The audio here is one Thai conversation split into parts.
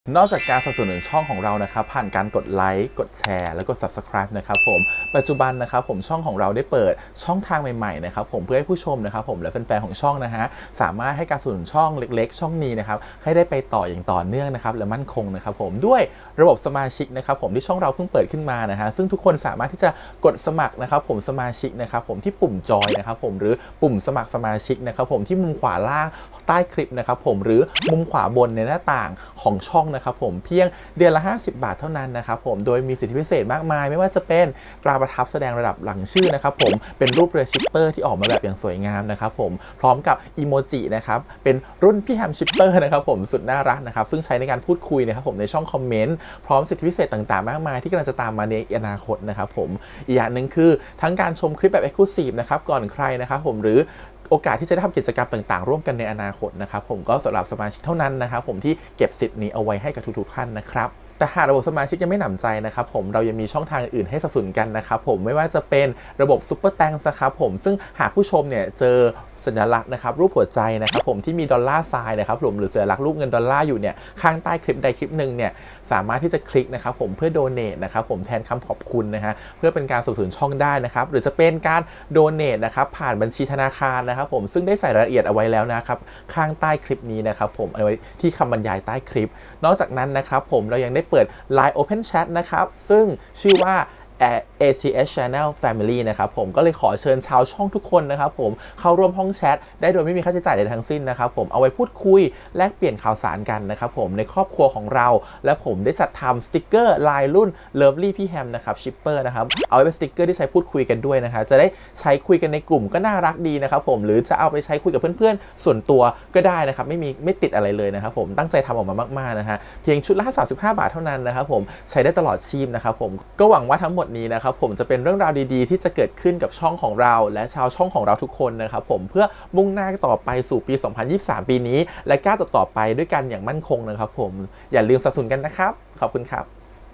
นอกจากการสนับสนุนช่องของเรานะครับผ่านการกดไลค์กดแชร์แล้วก็ Subscribe นะครับผมปัจจุบันนะครับผมช่องของเราได้เปิดช่องทางใหม่ๆนะครับผมเพื่อให้ผู้ชมนะครับผมและแฟนๆของช่องนะฮะสามารถให้การสนับสนุนช่องเล็กๆช่องนี้นะครับให้ได้ไปต่ออย่างต่อเนื่องนะครับและมั่นคงนะครับผมด้วยระบบสมาชิกนะครับผมที่ช่องเราเพิ่งเปิดขึ้นมานะฮะซึ่งทุกคนสามารถที่จะกดสมัครนะครับผมสมาชิกนะครับผมที่ปุ่มจอยนะครับผมหรือปุ่มสมัครสมาชิกนะครับผมที่มุมขวาล่างใต้คลิปนะครับผมหรือมุมขวาบนในหน้าต่างของช่องนะครับผมเพียงเดือนละ50 บาทเท่านั้นนะครับผมโดยมีสิทธิพิเศษมากมายไม่ว่าจะเป็นตราประทับแสดงระดับหลังชื่อนะครับผมเป็นรูปเรือชิปเปอร์ที่ออกมาแบบอย่างสวยงามนะครับผมพร้อมกับอีโมจินะครับเป็นรุ่นพี่แฮมชิปเปอร์นะครับผมสุดน่ารักนะครับซึ่งใช้ในการพูดคุยนะครับผมในช่องคอมเมนต์พร้อมสิทธิพิเศษต่างๆมากมายที่กำลังจะตามมาในอนาคตนะครับผมอีกอย่างหนึ่งคือทั้งการชมคลิปแบบ Exclusive นะครับก่อนใครนะครับผมหรือโอกาสที่จะได้ทำกิจกรรมต่างๆร่วมกันในอนาคตนะครับผมก็สำหรับสมาชิกเท่านั้นนะครับผมที่เก็บสิทธิ์นี้เอาไว้ให้กับทุกๆท่านนะครับแต่หากระบบสมาชิกยังไม่หนำใจนะครับผมเรายังมีช่องทางอื่นให้สนับสนุนกันนะครับผมไม่ว่าจะเป็นระบบซุปเปอร์แตงนะครับผมซึ่งหากผู้ชมเนี่ยเจอสัญลักษณ์นะครับรูปหัวใจนะครับผมที่มีดอลลาร์ไซน์นะครับผมหรือสัญลักษณ์รูปเงินดอลลาร์อยู่เนี่ยข้างใต้คลิปใดคลิปหนึ่งเนี่ยสามารถที่จะคลิกนะครับผมเพื่อโดเนทนะครับผมแทนคำขอบคุณนะฮะเพื่อเป็นการสนับสนุนช่องได้นะครับหรือจะเป็นการโดเนทนะครับผ่านบัญชีธนาคารนะครับผมซึ่งได้ใส่รายละเอียดเอาไว้แล้วนะครับข้างใต้คลิปนี้นะครับผมเอาไว้ที่คำบรรยายใต้คลิปนอกจากนั้นนะครับผมเรายังได้เปิด Line Open Chat นะครับซึ่งชื่อว่าACS Channel Family นะครับผมก็เลยขอเชิญชาวช่องทุกคนนะครับผมเข้าร่วมห้องแชทได้โดยไม่มีค่าใช้จ่ายใดทั้งสิ้นนะครับผมเอาไว้พูดคุยแลกเปลี่ยนข่าวสารกันนะครับผมในครอบครัวของเราและผมได้จัดทำสติกเกอร์ลายรุ่น Lovely พี่แฮมนะครับชิปเปอร์นะครับเอาไว้เป็นสติกเกอร์ที่ใช้พูดคุยกันด้วยนะครับจะได้ใช้คุยกันในกลุ่มก็น่ารักดีนะครับผมหรือจะเอาไปใช้คุยกับเพื่อนๆส่วนตัวก็ได้นะครับไม่ติดอะไรเลยนะครับผมตั้งใจทำออกมามากๆนะฮะเพียงชุดละ35 บาทเท่านั้นนะครับผมใช้ได้ตลอดชีพนะครับผมก็หวังว่าทั้งหมดนี้นะครับผมจะเป็นเรื่องราวดีๆที่จะเกิดขึ้นกับช่องของเราและชาวช่องของเราทุกคนนะครับผมเพื่อมุ่งหน้าต่อไปสู่ปี 2023 ปีนี้และก้าวต่อไปด้วยกันอย่างมั่นคงนะครับผมอย่าลืมสนับสนุนกันนะครับขอบคุณครับ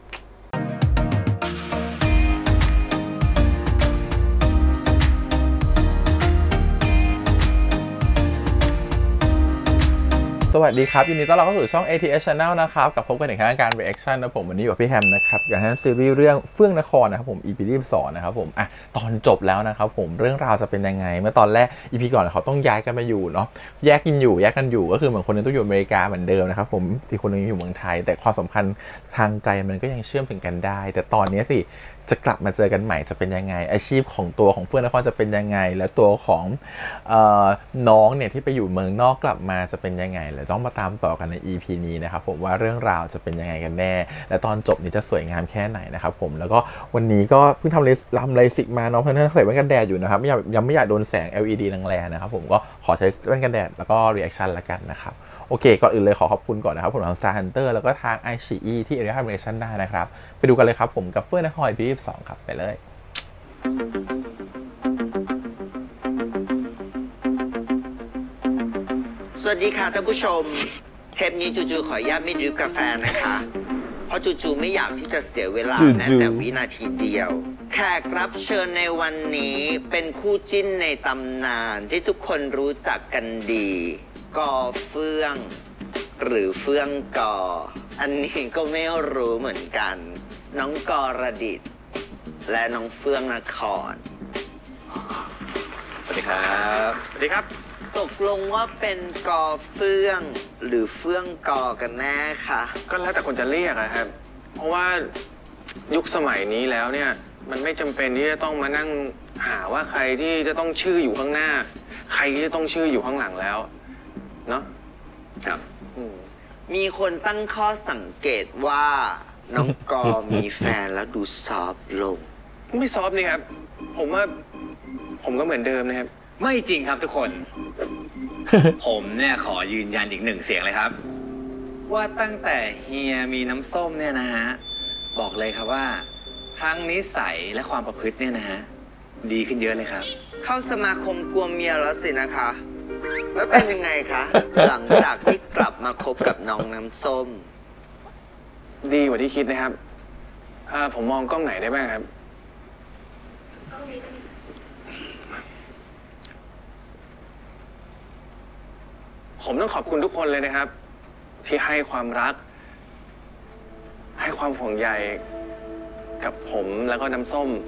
สวัสดีครับยินดีต้อนรับเข้าสู่ช่อง ATS Channel นะครับกับพบกันในการ reaction นะผมวันนี้อยู่กับพี่แฮมนะครับกับท่านซีรีส์เรื่องเฟื่องนครนะครับผม EP ที่2นะครับผมตอนจบแล้วนะครับผมเรื่องราวจะเป็นยังไงเมื่อตอนแรก EP ก่อนเขาต้องย้ายกันมาอยู่เนาะแยกกันอยู่ก็คือเหมือนคนนึงต้องอยู่อเมริกาเหมือนเดิมนะครับผมอีกคนนึงอยู่เมืองไทยแต่ความสัมพันธ์ทางใจมันก็ยังเชื่อมถึงกันได้แต่ตอนนี้สิจะกลับมาเจอกันใหม่จะเป็นยังไงอาชีพของตัวของเฟื่องนครจะเป็นยังไงและตัวของน้องเนี่ยที่ไปอยู่เมืองนอกกลับมาจะเป็นยังไงและต้องมาตามต่อกันใน EP นี้นะครับผมว่าเรื่องราวจะเป็นยังไงกันแน่และตอนจบนี้จะสวยงามแค่ไหนนะครับผมแล้วก็วันนี้ก็เพิ่งทำเลสิกมาน้องเพื่อนๆใส่แว่นกันแดดอยู่นะครับยังไม่อยากโดนแสง LED แรงๆนะครับผมก็ขอใช้แว่นกันแดดแล้วก็ reaction ละกันนะครับโอเคก่อนอื่นเลยขอบคุณก่อนนะครับผมทาง Star Hunter แล้วก็ทาง iQIYI ที่ Area Reaction ได้นะครับไปดูกันเลยครับผมกับเฟื่องนคร EP 22ครับไปเลยสวัสดีค่ะท่านผู้ชมเทปนี้จูขออนุญาตไม่ดื่มกาแฟนะคะเพราะจูไม่อยากที่จะเสียเวลาแม้แต่วินาทีเดียวแขกรับเชิญในวันนี้เป็นคู่จิ้นในตำนานที่ทุกคนรู้จักกันดีกอเฟื่องหรือเฟื่องกออันนี้ก็ไม่รู้เหมือนกันน้องกอระดิษฐ์และน้องเฟื่องนครสวัสดีครับสวัสดีครับตกลงว่าเป็นกอเฟื่องหรือเฟื่องกอกันแน่คะก็แล้วแต่คนจะเรียกนะครับเพราะว่ายุคสมัยนี้แล้วเนี่ยมันไม่จำเป็นที่จะต้องมานั่งหาว่าใครที่จะต้องชื่ออยู่ข้างหน้าใครที่จะต้องชื่ออยู่ข้างหลังแล้วเนาะครับมีคนตั้งข้อสังเกตว่าน้องกอมีแฟนแล้วดูซอฟลงไม่ซอฟนี่ครับผมว่าผมก็เหมือนเดิมนะครับไม่จริงครับทุกคน ผมเนี่ยขอยืนยันอีก1 เสียงเลยครับว่าตั้งแต่เฮียมีน้ำส้มเนี่ยนะฮะบอกเลยครับว่าทั้งนิสัยและความประพฤติเนี่ยนะฮะดีขึ้นเยอะเลยครับเข้าสมาคมกลัวเมียแล้วสินะคะแล้วเป็นยังไงคะหลังจากที่กลับมาคบกับน้องน้ำส้มดีกว่าที่คิดนะครับผมมองกล้องไหนได้บ้างครับผมต้องขอบคุณทุกคนเลยนะครับที่ให้ความรักให้ความห่วงใยกับผมแล้วก็น้ำส้ม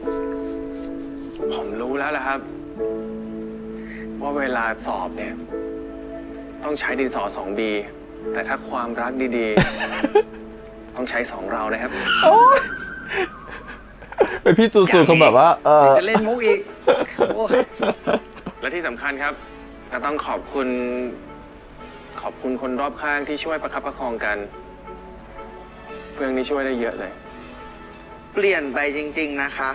ผมรู้แล้วล่ะครับว่าเวลาสอบเนี่ยต้องใช้ดินสอ 2B แต่ถ้าความรักดีๆ ต้องใช้2เรานะครับเป็นพี่จูจูเขาแบบว่าจะเล่นมุกอีกและที่สำคัญครับก็ต้องขอบคุณคนรอบข้างที่ช่วยประคับประคองกันเรื่องนี้ช่วยได้เยอะเลยเปลี่ยนไปจริงๆนะคะ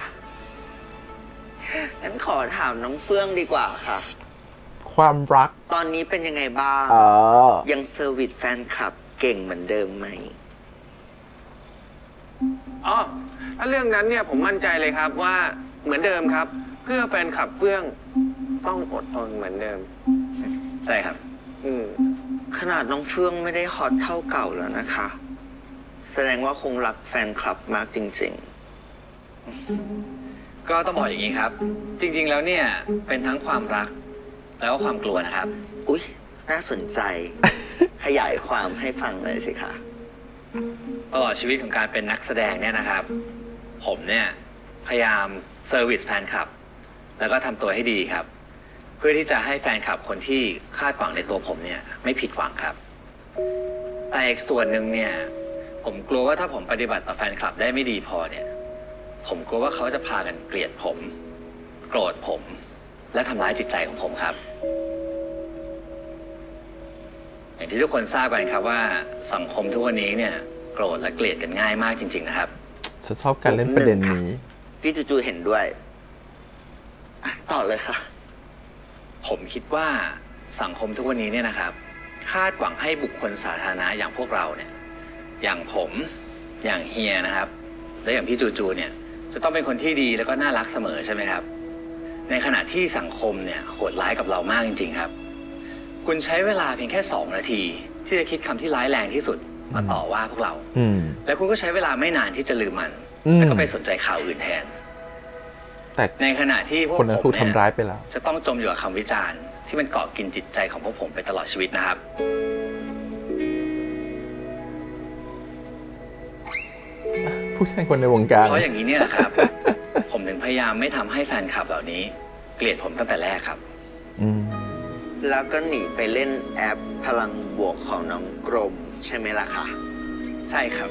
งั้นขอถามน้องเฟื่องดีกว่าค่ะความรักตอนนี้เป็นยังไงบ้างยังเซอร์วิสแฟนคลับเก่งเหมือนเดิมไหมอ๋อถ้าเรื่องนั้นเนี่ยผมมั่นใจเลยครับว่าเหมือนเดิมครับเพื่อแฟนคลับเฟื่องต้องอดทนเหมือนเดิมใช่ครับขนาดน้องเฟื่องไม่ได้ฮอตเท่าเก่าแล้วนะคะแสดงว่าคงรักแฟนคลับมากจริงๆก็ต้องบอกอย่างนี้ครับจริงๆแล้วเนี่ยเป็นทั้งความรักแล้วก็ความกลัวนะครับอุ๊ยน่าสนใจ ขยายความให้ฟังเลยสิคะตลอดชีวิตของการเป็นนักแสดงเนี่ยนะครับผมเนี่ยพยายามเซอร์วิสแฟนคลับแล้วก็ทำตัวให้ดีครับเพื่อที่จะให้แฟนคลับคนที่คาดหวังในตัวผมเนี่ยไม่ผิดหวังครับแต่อีกส่วนหนึ่งเนี่ยผมกลัวว่าถ้าผมปฏิบัติต่อแฟนคลับได้ไม่ดีพอเนี่ยผมกลัวว่าเขาจะพากันเกลียดผมโกรธผมและทำร้ายจิตใจของผมครับอย่างที่ทุกคนทราบกันครับว่าสังคมทุกวันนี้เนี่ยโกรธและเกลียดกันง่ายมากจริงๆนะครับฉันชอบการเล่นประเด็นนี้พี่จูเห็นด้วยต่อเลยค่ะผมคิดว่าสังคมทุกวันนี้เนี่ยนะครับคาดหวังให้บุคคลสาธารณะอย่างพวกเราเนี่ยอย่างผมอย่างเฮียนะครับและอย่างพี่จูเนี่ยจะต้องเป็นคนที่ดีแล้วก็น่ารักเสมอใช่ไหมครับในขณะที่สังคมเนี่ยโหดร้ายกับเรามากจริงๆครับคุณใช้เวลาเพียงแค่2 นาทีที่จะคิดคำที่ร้ายแรงที่สุดมาต่อว่าพวกเราแล้วคุณก็ใช้เวลาไม่นานที่จะลืมมันแล้วก็ไปสนใจข่าวอื่นแทนแต่ในขณะที่พวกผมเนี่ยถูกทำร้ายไปแล้วจะต้องจมอยู่กับคำวิจารณ์ที่มันเกาะกินจิตใจของพวกผมไปตลอดชีวิตนะครับผู้ชายคนในวงการเพราะอย่างนี้เนี่ยนะครับ ผมถึงพยายามไม่ทำให้แฟนคลับเหล่านี้เกลียดผมตั้งแต่แรกครับแล้วก็หนีไปเล่นแอปพลังบวกของน้องกรมใช่ไหมล่ะคะใช่ครับ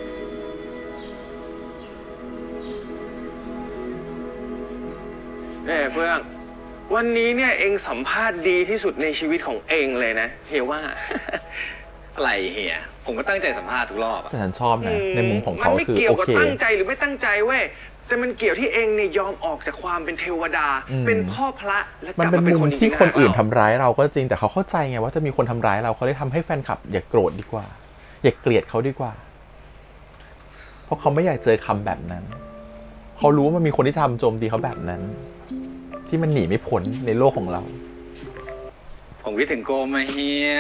เฟื่องวันนี้เนี่ยเองสัมภาษณ์ดีที่สุดในชีวิตของเองเลยนะเฮียว่าอะไรเฮียผมก็ตั้งใจสัมภาษณ์ทุกรอบแต่ฉันชอบนะในมุมของเขาคือโอเคมันไม่เกี่ยวกับตั้งใจหรือไม่ตั้งใจเว้ยแต่มันเกี่ยวที่เองเนี่ยยอมออกจากความเป็นเทวดาเป็นพ่อพระและกลับมาเป็นคนที่คนอื่นทำร้ายเราก็จริงแต่เขาเข้าใจไงว่าจะมีคนทำร้ายเราเขาเลยทำให้แฟนคลับอย่าโกรธดีกว่าอย่าเกลียดเขาดีกว่าเพราะเขาไม่อยากเจอคำแบบนั้นเขารู้ว่ามันมีคนที่ทำโจมตีเขาแบบนั้นที่มันหนีไม่พ้นในโลกของเราผมคิดถึงโกมาเฮีย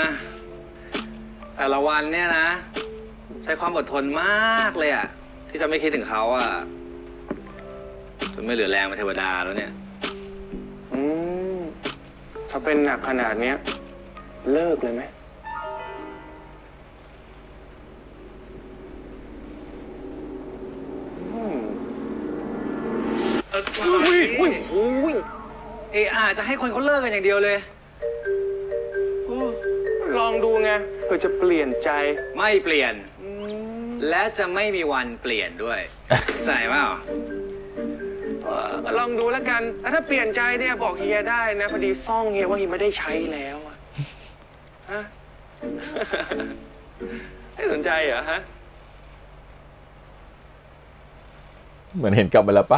แต่ละวันเนี่ยนะใช้ความอดทนมากเลยอะที่จะไม่คิดถึงเขาอะจนไม่เหลือแรงเป็นเทวดาแล้วเนี่ยถ้าเป็นหนักขนาดนี้เลิกเลยไหมจะให้คนเขาเลิกกันอย่างเดียวเลยลองดูไงเพื่อจะเปลี่ยนใจไม่เปลี่ยนและจะไม่มีวันเปลี่ยนด้วยใจเปล่าลองดูแล้วกันถ้าเปลี่ยนใจเนี่ยบอกเฮียได้นะพอดีซ่องเฮียว่าเฮียไม่ได้ใช้แล้วฮะไม่สนใจเหรอฮะเหมือนเห็นกลับมาแล้วปะ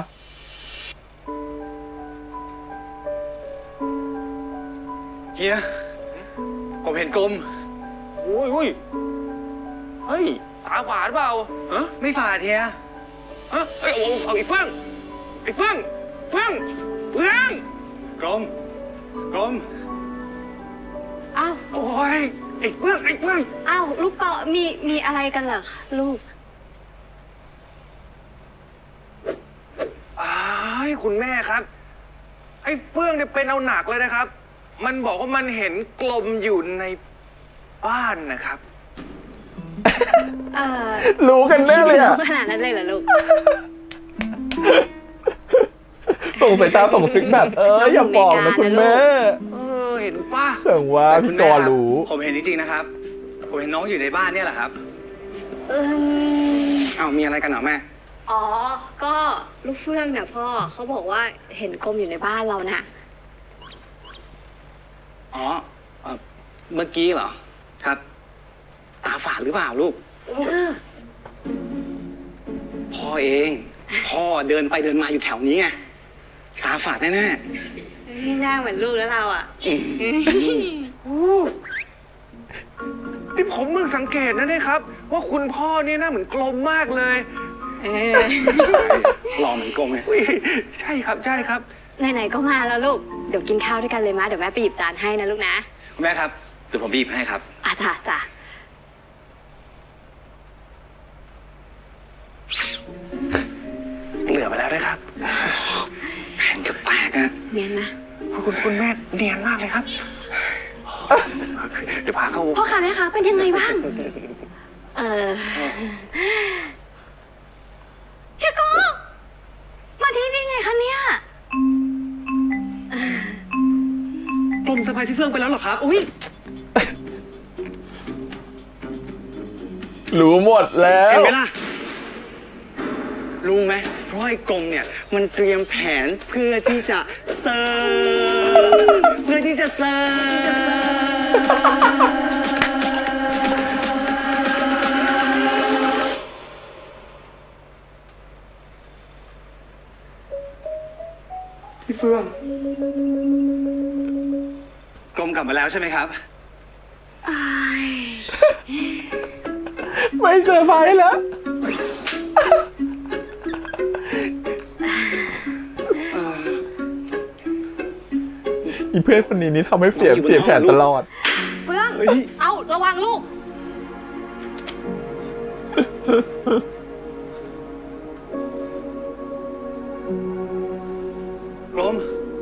เฮียผมเห็นกลมอุ้ยเฮ้ยตาฝาดเปล่าฮะไม่ฝาดเฮียฮะเอาอีกเฟื่องกลมอ้าวโอ้ยไอ้เฟื่องอ้าวลูกเกาะมีอะไรกันเหรอคะลูกคุณแม่ครับไอ้เฟื่องเนี่ยเป็นเอาหนักเลยนะครับมันบอกว่ามันเห็นกลมอยู่ในบ้านนะครับรู้กันแน่เลยอะรู้ขนาดนั้นเลยเหรอลูกส่งสายตาส่งซิกแบบอย่าบอกนะคุณแม่เห็นป่ะเสียงว่าพี่กรรู้ผมเห็นจริงๆนะครับผมเห็นน้องอยู่ในบ้านเนี่ยแหละครับมีอะไรกันเหรอแม่อ๋อก็ลูกเฟื่องเนี่ยพ่อเขาบอกว่าเห็นกรมอยู่ในบ้านเราน่ะเมื่อกี้เหรอครับตาฝาดหรือเปล่าลูกพ่อเองพ่อเดินไปเดินมาอยู่แถวนี้ไงตาฝาดแน่ๆหน้าเหมือนลูกแล้วเราอ่ะนี่ผมมึงสังเกตนะเนี่ยครับว่าคุณพ่อเนี่ยหน้าเหมือนกลมมากเลยหล่อเหมือนกลมไงใช่ครับใช่ครับไหนๆก็มาแล้วลูกเดี๋ยวกินข้าวด้วยกันเลยมาเดี๋ยวแม่ไปหยิบจานให้นะลูกนะคุณแม่ครับเดี๋ยวผมหยิบให้ครับจ้ะเหลือไปแล้วด้วยครับแผ่นจะแตกอะเนียนไหมคุณแม่เนียนมากเลยครับเดี๋ยวพาเข้าพ่อค่ะแม่คะเป็นยังไงบ้างเฮียโกมาที่นี่ไงคะเนี่ยกลมสะพายพี่เฟื่องไปแล้วเหรอครับอุ้ยรู้หมดแล้วเห็นไหมล่ะรู้ไหมเพราะไอ้กลมเนี่ยมันเตรียมแผนเพื่อที่จะเซิร์ฟพี่เฟื่องกลมกลับมาแล้วใช่ไหมครับไม่เซอร์ไพรส์แล้วอีเพื่อนคนนี้นี่ทำให้เสียแผนตลอดเฟื่องเอาระวังลูกกลม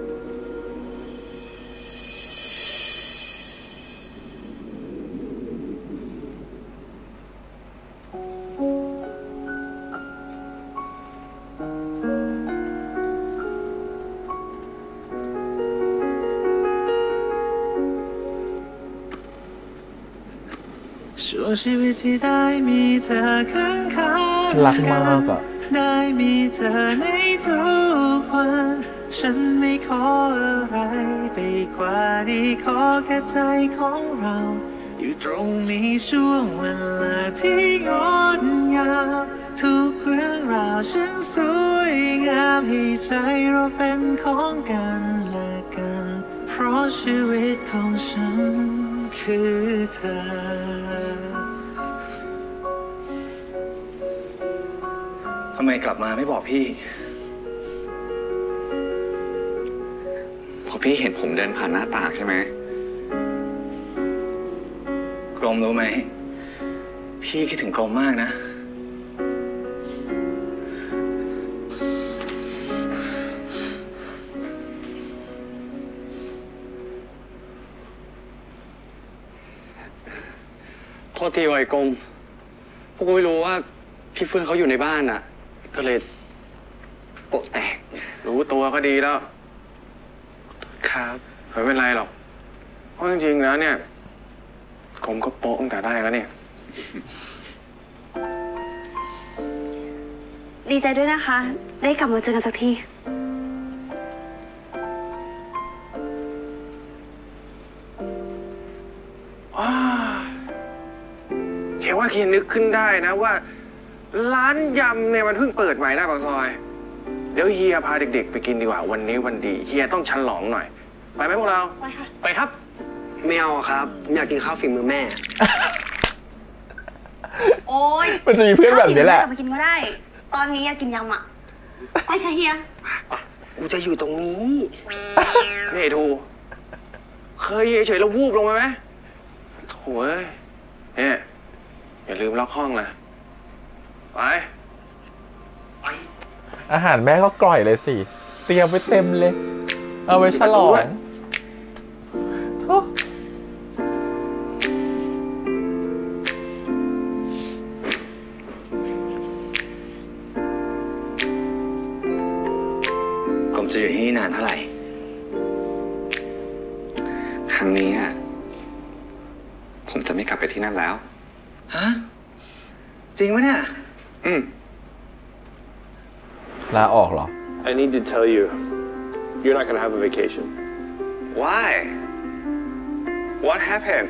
ช่วงชีวิตที่ได้มีเธอข้างๆรักมากอะได้มีเธอในทุกวันฉันไม่ขออะไรไปกว่านี้ขอแค่ใจของเราอยู่ตรงนี้ช่วงเวลาที่งดงามทุกเรื่องราวฉันสวยงามให้ใจเราเป็นของกันและกันเพราะชีวิตของฉันคือเธอทำไมกลับมาไม่บอกพี่พอพี่เห็นผมเดินผ่านหน้าต่างใช่ไหมกรมรู้ไหมพี่คิดถึงกรมมากนะโทษทีไอ้กรมพวกกูไม่รู้ว่าพี่เฟื่องเขาอยู่ในบ้านอ่ะก็เลยโปะแตกรู้ตัวก็ดีแล้วครับไม่เป็นไรหรอกเพราะจริงๆแล้วเนี่ยกรมก็โปะตั้งแต่ได้แล้วเนี่ยดีใจด้วยนะคะได้กลับมาเจอกันสักทีเฮียว่าเฮียนึกขึ้นได้นะว่าร้านยำเนี่ยมันเพิ่งเปิดใหม่หน้าปากซอยเดี๋ยวเฮียพาเด็กๆไปกินดีกว่าวันนี้วันดีเฮียต้องฉลองหน่อยไปไหมพวกเราไปค่ะไปครับไม่เอาครับผมอยากกินข้าวฝีมือแม่โอ๊ยมันจะมีเพื่อนแบบนี้แหละกลับมากินก็ได้ตอนนี้อยากกินยำอ่ะไปค่ะเฮียกูจะอยู่ตรงนี้นี่ทูเคยเฉยๆแล้ววูบลงไหมโถ่เอ้ยเนี่ยอย่าลืมล็อกห้องนะไปอาหารแม่ก็กร่อยเลยสิเตรียมไว้เต็มเลยเอาไว้ฉลองมจะอยู่ที่นี่นานเท่าไหร่ครั้งนี้ผมจะไม่กลับไปที่นั่นแล้วฮะ จริงปะเนี่ยลาออกเหรอ I need to tell you, you're not going to have a vacation. Why? What happened?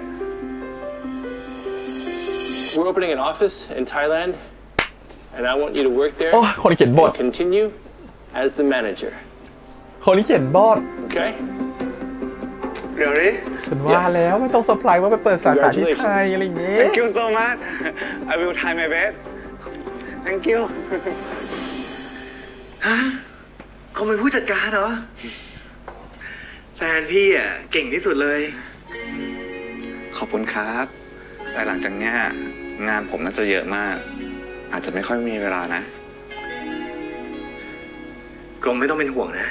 We're opening an office in Thailand, and I want you to work there โอ้ยคนเขียนบท and continue as the manager. คนเขียนบท Okay? Really? ฉันว่าแล้วไม่ต้องเซอร์ไพรส์ว่าไปเปิดสาขาที่ไทยอะไรอย่างงี้ Thank you so much. I will try my best. Thank you. เขาเป็นผู้จัดการเหรอ แฟนพี่เก่งที่สุดเลยขอบคุณครับ แต่หลังจากนี้งานผมน่าจะเยอะมาก อาจจะไม่ค่อยมีเวลานะกรมไม่ต้องเป็นห่วงนะ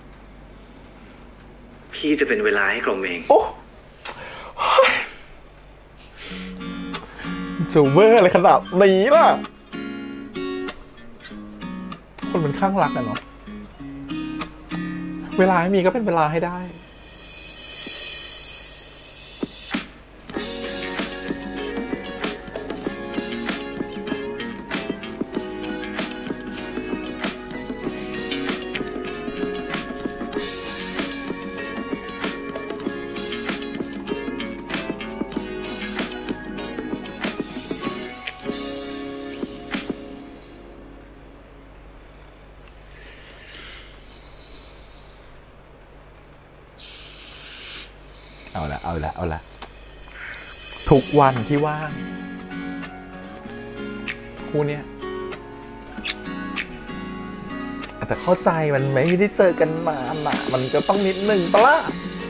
พี่จะเป็นเวลาให้กรมเองโอ้จะเวอร์อะไรขนาดนี้ล่ะ คนมันข้างรักอะเนาะ เวลาให้มีก็เป็นเวลาให้ได้ เอาละทุกวันที่ว่างคู่เนี้ยแต่เข้าใจมันไม่ได้เจอกันนานอะมันก็ต้องนิดนึงปะล่ะ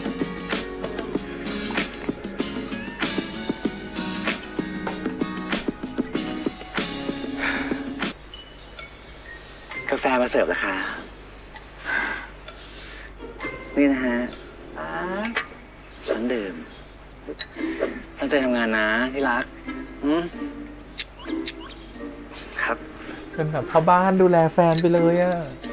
กาแฟมาเสิร์ฟแล้วค่ะ นี่นะฮะช้อนเดิมตั้งใจทำงานนะที่รักครับเป็นแบบพ่อบ้านดูแลแฟนไปเลยอะ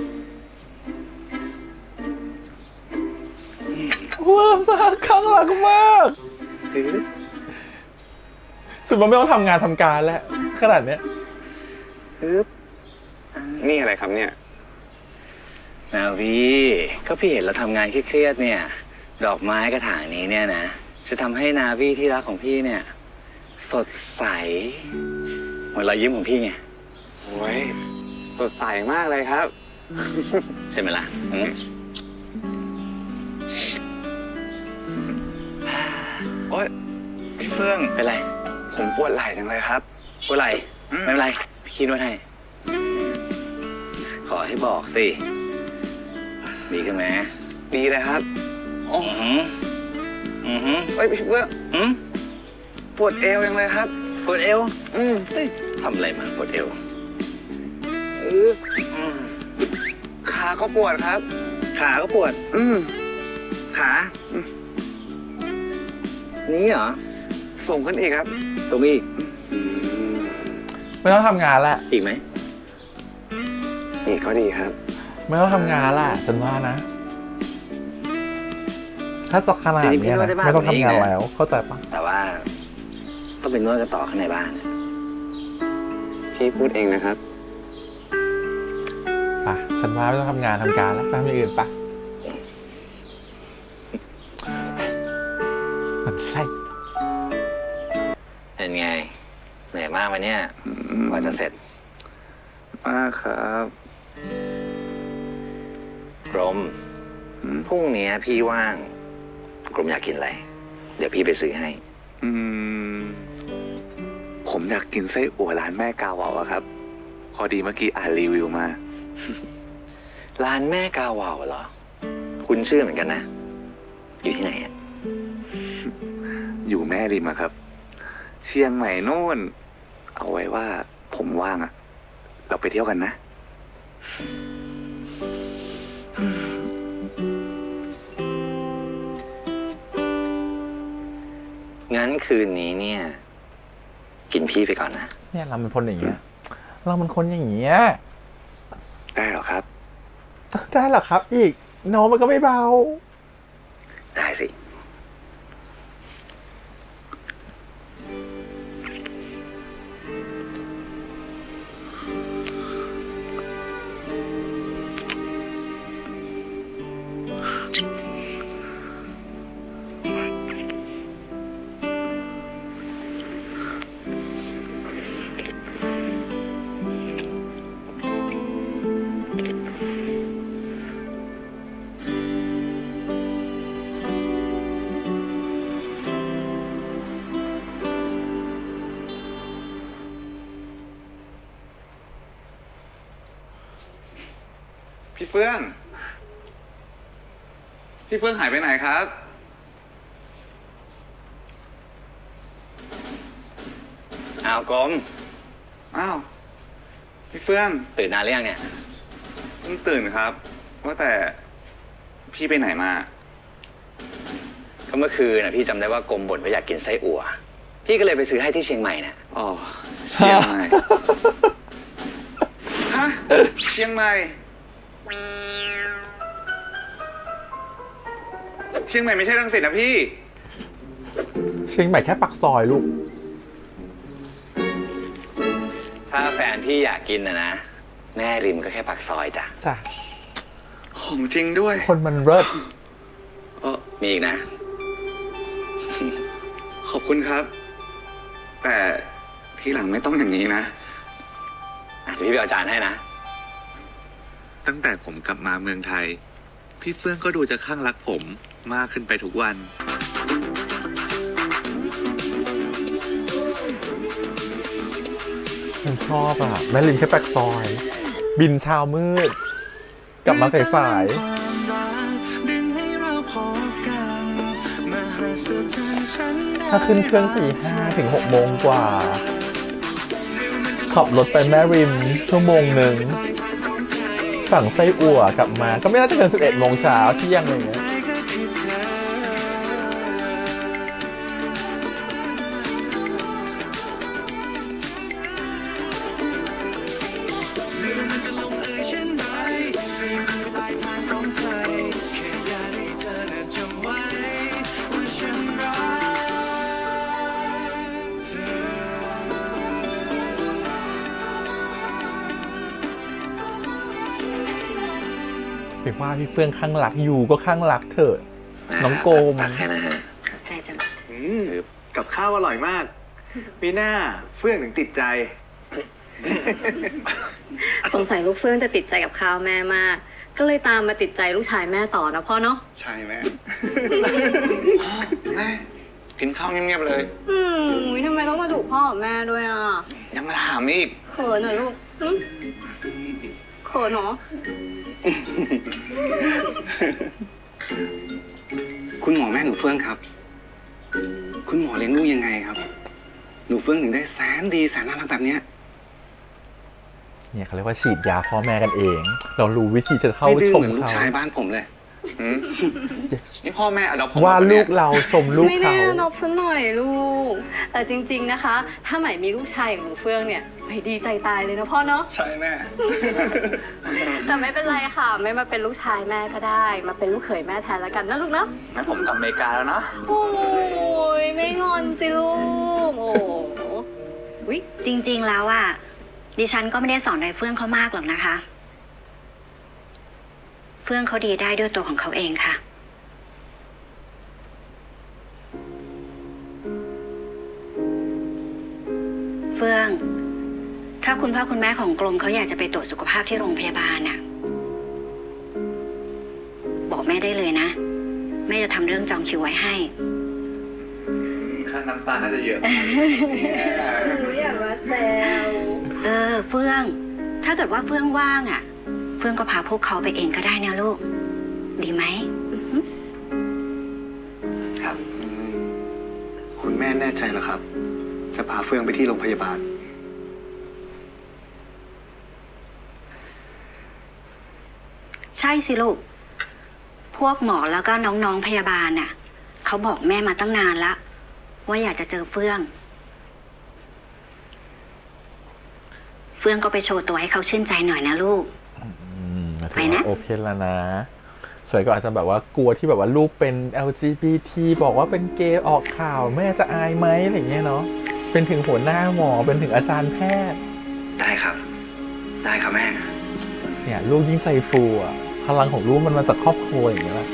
ว้าวมากข้างหลังมากสุดมันไม่ต้องทำงานทำการแล้วขนาดเนี้ยนี่อะไรครับเนี่ยนาวีก็พี่เห็นเราทำงานเครียดๆเนี่ย ดอกไม้กระถางนี้เนี่ยนะจะทำให้นาวีที่รักของพี่เนี่ยสดใสเหมือนรอยยิ้มของพี่ไงโอ้ยสดใสมากเลยครับใช่ไหมล่ะโอ๊ยพี่เฟื่องเป็นไรผมปวดไหล่จังเลยครับปวดไหล่ไม่เป็นไรพี่นวดให้ขอให้บอกสิดีขึ้นไหมดีเลยครับโอ้เฮ้ยพี่เฟื่องปวดเอวยังเลยครับปวดเอวทำอะไรมาปวดเอวขาก็ปวดครับขาก็ปวดขานี้เหรอสูงขึ้นอีกครับสูงอีกไม่ต้องทำงานแหละอีกไหมอีกก็ดีครับไม่ต้องทำงานแหละฉันว่านะ ถ้าจะขนาดนี้นะไม่ต้องทำงานแล้วเข้าใจปะแต่ว่าต้องเป็นนวดกันต่อข้างในบ้านพี่พูดเองนะครับป่ะฉันว่าไม่ต้องทำงานทำการแล้วไปทำอย่างอื่นปะมันไส้เป็นไงเหนื่อยมากไหมเนี่ยกว่าจะเสร็จมากครับกรมพรุ่งนี้พี่ว่างกรมอยากกินอะไรเดี๋ยวพี่ไปซื้อให้ผมอยากกินไส้อั่วร้านแม่กาวาวครับ พอดีเมื่อกี้อ่านรีวิวมาร้านแม่กาวาวเหรอคุณชื่อเหมือนกันนะอยู่ที่ไหนอ่ะอยู่แม่ริมครับ เชียงใหม่โน่น เอาไว้ว่าผมว่างเราไปเที่ยวกันนะงั้นคืนนี้เนี่ยกินพี่ไปก่อนนะเนี่ยเราเป็นคนอย่างเงี้ยเราเป็นคนอย่างเงี้ยได้หรอครับไได้เหรอครับอีกน้องมันก็ไม่เบาได้สิพี่เฟื่องหายไปไหนครับอ้าวกรมอ้าวพี่เฟื่องตื่นนานหรือยังเนี่ยเพิ่งตื่นครับว่าแต่พี่ไปไหนมาก็เมื่อคืนนะพี่จำได้ว่ากรมบ่นว่าอยากกินไส้อั่วพี่ก็เลยไปซื้อให้ที่เชียงใหม่นะอ๋อเชียงใหม่ฮะเชียงใหม่ไม่ใช่รังสิตนะพี่เชียงใหม่แค่ปากซอยลูกถ้าแฟนพี่อยากกินนะแม่ริมก็แค่ปากซอยจ้ะของจริงด้วยคนมันเลิศมีอีกนะขอบคุณครับแต่ทีหลังไม่ต้องอย่างนี้นะเดี๋ยวพี่ไปเอาจานให้นะตั้งแต่ผมกลับมาเมืองไทยพี่เฟื่องก็ดูจะข้างรักผมมากขึ้นไปทุกวันฉันชอบอ่ะแม่ริมแค่ปากซอยบินเช้ามืดกลับมาสายถ้าขึ้นเครื่องตี 5 ถึง 6 โมงกว่าขับรถไปแม่ริมชั่วโมงหนึ่งสั่งไส้อั่วกลับมาก็ไม่น่าจะเกิน 11 โมงเช้าเที่ยงอะไรเงี้ยไปว่าพี่เฟื่องข้างรักอยู่ก็ข้างรักเถอะน้องโกมแค่นะฮะใจจังกับข้าวอร่อยมากมีหน้าเฟื่องถึงติดใจสงสัยลูกเฟื่องจะติดใจกับข้าวแม่มากก็เลยตามมาติดใจลูกชายแม่ต่อนะพ่อเนาะใช่แม่แม่กินข้าวเงียบๆเลยทำไมต้องมาดุพ่อกับแม่ด้วยอ่ะยังมาถามอีกเขินหน่อยลูกเขินเหรอคุณหมอแม่หนูเฟื่องครับคุณหมอเลี้ยงลูกยังไงครับหนูเฟื่องถึงได้แสนดีแสนน่ารักแบบนี้เนี่ยเขาเรียกว่าฉีดยาพ่อแม่กันเองเรารู้วิธีจะเข้าชมเขาเหมือนลูกชายบ้านผมเลยนี่พ่อแม่อดอปผมว่าลูกเราชมลูกเขาไม่แน่อดอปซะหน่อยลูกแต่จริงๆนะคะถ้าใหม่มีลูกชายอย่างหนูเฟื่องเนี่ยไม่ดีใจตายเลยนะพ่อเนาะใช่แม่แต่ไม่เป็นไรค่ะไม่มาเป็นลูกชายแม่ก็ได้มาเป็นลูกเขยแม่แทนแล้วกันนะลูกเนาะงั้นผมกลับอเมริกาแล้วนะโอ้ยไม่งอนสิลูกโอ้วิจริงๆแล้วอ่ะดิฉันก็ไม่ได้สอนอะไรเฟื่องเขามากหรอกนะคะเฟื่องเขาดีได้ด้วยตัวของเขาเองค่ะเฟื่องถ้าคุณพ่อคุณแม่ของกรมเขาอยากจะไปตรวจสุขภาพที่โรงพยาบาลน่ะบอกแม่ได้เลยนะแม่จะทำเรื่องจองคิวไว้ให้ค่าน้ำตาน่าจะเยอะหนูอยากมาแซวเฟื่องถ้าเกิดว่าเฟื่องว่างอ่ะเฟื่องก็พาพวกเขาไปเองก็ได้นะลูกดีไหมครับคุณแม่แน่ใจเหรอครับจะพาเฟื่องไปที่โรงพยาบาลใช่สิลูกพวกหมอแล้วก็น้องๆพยาบาลน่ะเขาบอกแม่มาตั้งนานละว่าอยากจะเจอเฟื่องเฟื่องก็ไปโชว์ตัวให้เขาชื่นใจหน่อยนะลูกไปนะโอเพนแล้วนะสวยก็อาจจะแบบว่ากลัวที่แบบว่าลูกเป็น LGBT บอกว่าเป็นเกย์ออกข่าวแม่จะอายไหมอะไรเงี้ยเนาะเป็นถึงหัวหน้าหมอเป็นถึงอาจารย์แพทย์ได้ครับแม่เนี่ยลูกยิ่งใจฟูอ่ะพลังของลูกมันมาจากครอบครัวอย่างเงี้ยแหละ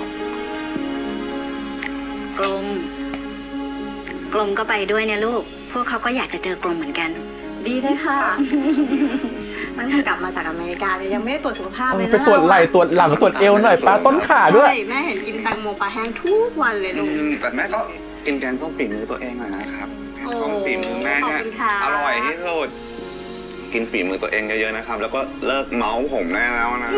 กลมก็ไปด้วยเนี่ยลูกพวกเขาก็อยากจะเจอกลมเหมือนกันดีเลยค่ะมันกลับมาจากอเมริกาเลยยังไม่ได้ตรวจสุขภาพเลยนะไปตรวจไหล่ตรวจหลังตรวจเอวหน่อยป้าต้นขาด้วยใช่แม่เห็นกินแตงโมปลาแห้งทุกวันเลยลูกแต่แม่ก็กินแกงส้มฝีมือตัวเองหน่อยนะครับแกงส้มฝีมือแม่เนี่ยอร่อยที่สุดกินฝีมือตัวเองเยอะๆนะครับแล้วก็เลิกเมาส์ผมได้แล้วนะ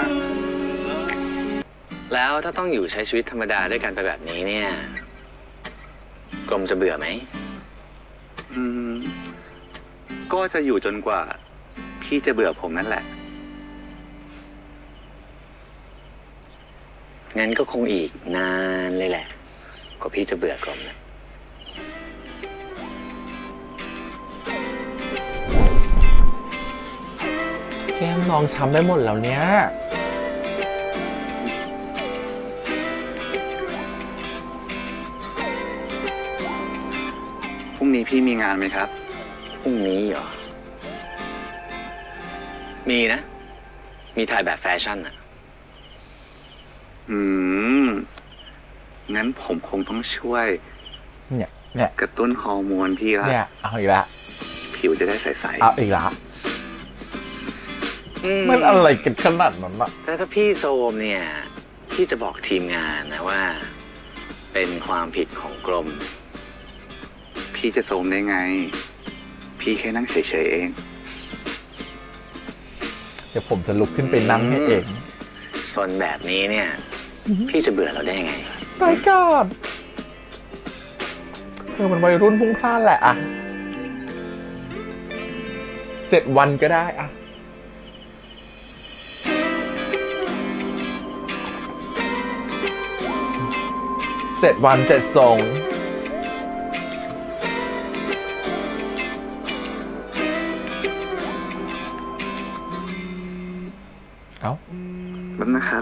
แล้วถ้าต้องอยู่ใช้ชีวิตธรรมดาด้วยกันไปแบบนี้เนี่ยกลมจะเบื่อไหมก็จะอยู่จนกว่าพี่จะเบื่อผมนั่นแหละงั้นก็คงอีกนานเลยแหละกว่าพี่จะเบื่อกลมนะแก้มน้องช้ำได้หมดแล้วเนี่ยพรุ่งนี้พี่มีงานไหมครับพรุ่งนี้เหรอมีนะมีถ่ายแบบแฟชั่นอ่ะงั้นผมคงต้องช่วยเนี่ยกระตุ้นฮอร์โมนพี่ละเนี่ยเอาอีกละผิวจะได้ใสๆเอาอีกละมันอะไรกันขนาดนั้นอะแต่ถ้าพี่โซมเนี่ยพี่จะบอกทีมงานนะว่าเป็นความผิดของกรมพี่จะโซมได้ไงพี่แค่นั่งเฉยๆเองเดี๋ยวผมจะลุกขึ้นไปนั่งให้เองซนแบบนี้เนี่ยพี่จะเบื่อเราได้ไงตายก่อนมันวัยรุ่นพุ่งพล่านแหละอะ7 วันก็ได้อะ7 วัน 7 ทรงแป๊บนะครับ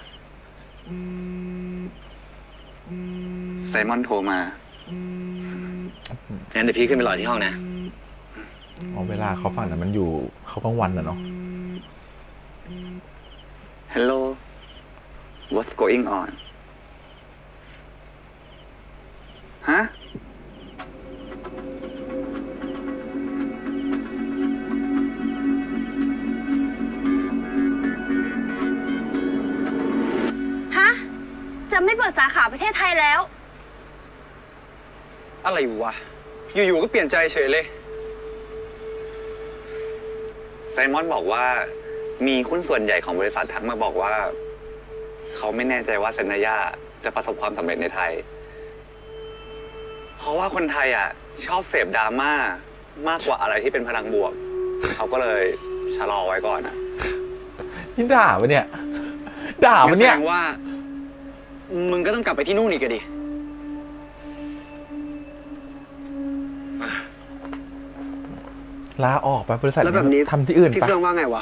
ไซมอนโทรมางั้นเดี๋ยวพี่ขึ้นไปรอที่ห้องนะเวลาเขาฟังนะมันอยู่เขากลางวันนะเนาะ Hello What's going on ฮะจะไม่เปิดสาขาประเทศไทยแล้วอะไรวะอยู่ๆก็เปลี่ยนใจเฉยเลยไซมอนบอกว่ามีหุ้นส่วนใหญ่ของบริษัททักมาบอกว่าเขาไม่แน่ใจว่าเซนยาจะประสบความสำเร็จในไทยเพราะว่าคนไทยอ่ะชอบเสพดราม่ามากกว่าอะไรที่เป็นพลังบวกเขาก็เลยชะลอไว้ก่อนอ่ะนี่ด่าปะเนี่ยด่าปะเนี่ยแสดงว่ามึงก็ต้องกลับไปที่นู่นอีกดิลาออกไปบริษัทแล้วแบบนี้ทำที่อื่นไปพี่เฟื่องว่าไงวะ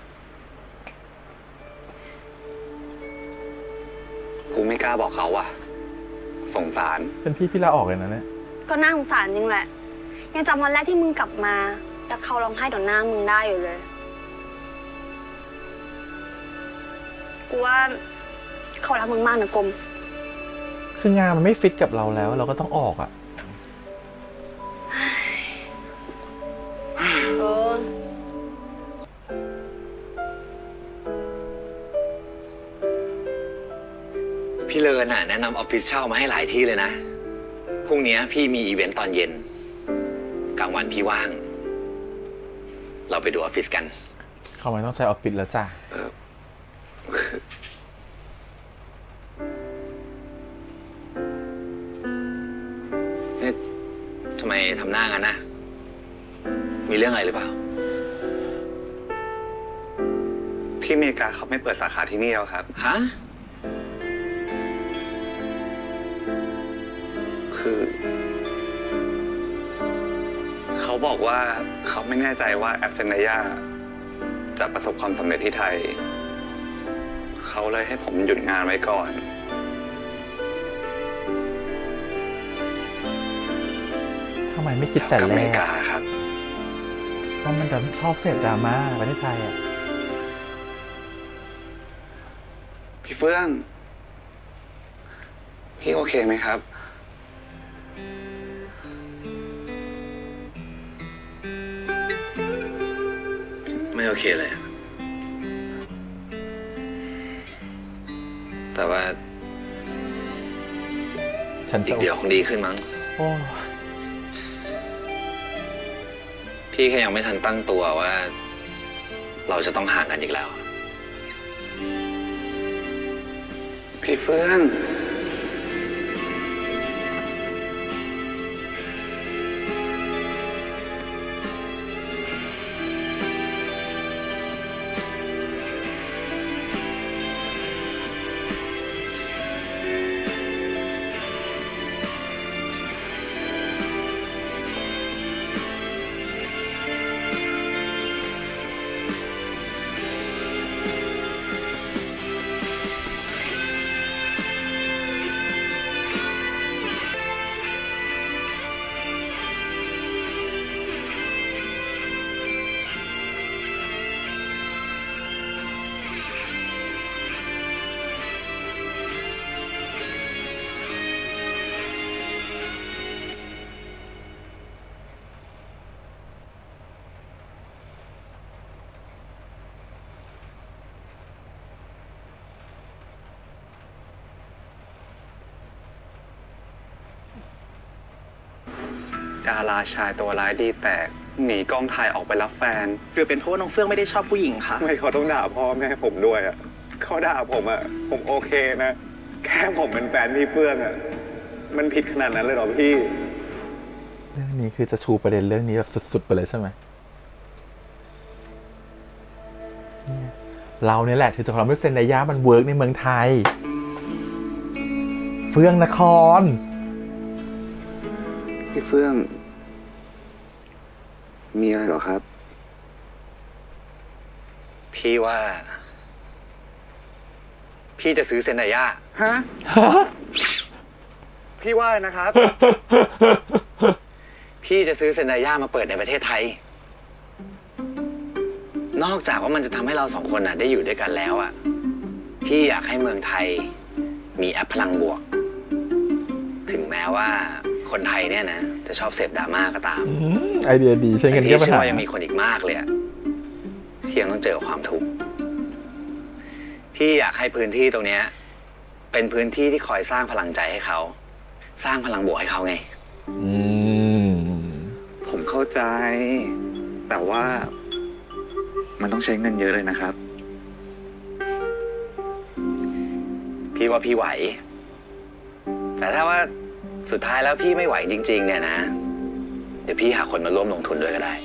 กูไม่กล้าบอกเขาว่ะสงสารเป็นพี่ลาออกเลยนะเนี่ยก็น่าสงสารจริงแหละยังจำวันแรกที่มึงกลับมาแล้วเขาร้องไห้ต่อหน้ามึงได้อยู่เลยกูว่าเขารักมึงมากนะกรมคืองานมันไม่ฟิตกับเราแล้วเราก็ต้องออกอ่ะพี่เลินแนะนำออฟฟิศเช่ามาให้หลายที่เลยนะพรุ่งนี้พี่มีอีเวนต์ตอนเย็นกลางวันพี่ว่างเราไปดูออฟฟิศกันเขาไม่ต้องใช้ออฟฟิศแล้วจ้ะทำไมทำหน้างั้นนะมีเรื่องอะไรหรือเปล่าที่อเมริกาเขาไม่เปิดสาขาที่นี่แล้วครับฮะคือเขาบอกว่าเขาไม่แน่ใจว่าแอปเซนยาจะประสบความสำเร็จที่ไทยเขาเลยให้ผมหยุดงานไว้ก่อนทำไมไม่คิดแต่แรกอเมริกาครับว่ามันจะชอบเสพดราม่าประเทศไทยอ่ะพี่เฟื่องพี่โอเคไหมครับไม่โอเคเลยแต่ว่าอีกเดี๋ยวคงดีขึ้นมั้งพี่แค่ยังไม่ทันตั้งตัวว่าเราจะต้องห่างกันอีกแล้วพี่เฟื่องดาราชายตัวร้ายดีแตกหนีกองถ่ายออกไปรับแฟนหรือเป็นเพราะว่าน้องเฟื่องไม่ได้ชอบผู้หญิงคะไม่เขาต้องด่าพ่อแม่ผมด้วยอ่ะเขาด่าผมอ่ะผมโอเคนะแค่ผมเป็นแฟนพี่เฟื่องอ่ะมันผิดขนาดนั้นเลยเหรอพี่เรื่องนี้คือจะชูประเด็นเรื่องนี้แบบสุดๆไปเลยใช่ไหมเราเนี่ยแหละที่จะทำให้เซนไดย่ามันเวิร์กในเมืองไทยเฟื่องนครพี่เฟื่องมีอะไรหรอครับพี่ว่าพี่จะซื้อเซนไดย่าฮะพี่ว่านะครับพี่จะซื้อเซนไดย่ามาเปิดในประเทศไทยนอกจากว่ามันจะทำให้เราสองคนได้อยู่ด้วยกันแล้วอ่ะพี่อยากให้เมืองไทยมีแอปพลังบวกถึงแม้ว่าคนไทยเนี่ยนะจะชอบเสพดราม่าก็ตามไอเดียดีใช่เงินแก้ปัญหาพี่เชื่อว่ายังมีคนอีกมากเลยที่ยังต้องเจอความทุกข์พี่อยากให้พื้นที่ตรงนี้เป็นพื้นที่ที่คอยสร้างพลังใจให้เขาสร้างพลังบวกให้เขาไงผมเข้าใจแต่ว่ามันต้องใช้เงินเยอะเลยนะครับพี่ว่าพี่ไหวแต่ถ้าว่าสุดท้ายแล้วพี่ไม่ไหวจริงๆเนี่ยนะเดี๋ยวพี่หาคนมาร่วมลงทุนด้วยก็ได้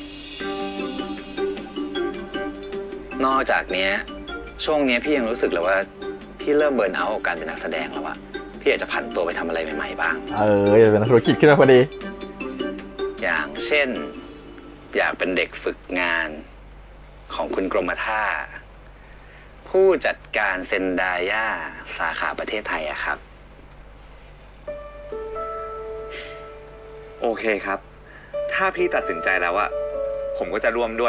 นอกจากนี้ช่วงนี้พี่ยังรู้สึกเลยว่าพี่เริ่มเบิร์นเอาท์กับการเป็นนักแสดงแล้วอะพี่อยากจะผันตัวไปทำอะไรใหม่ๆบ้างอยากเป็นนักธุรกิจขึ้นมาพอดีอย่างเช่นอยากเป็นเด็กฝึกงานของคุณกรมท่าผู้จัดการเซนไดย่าสาขาประเทศไทยอะครับโอเคครับถ้าพี่ตัดสินใจแล้วอะผมก็จะร่วมด้วย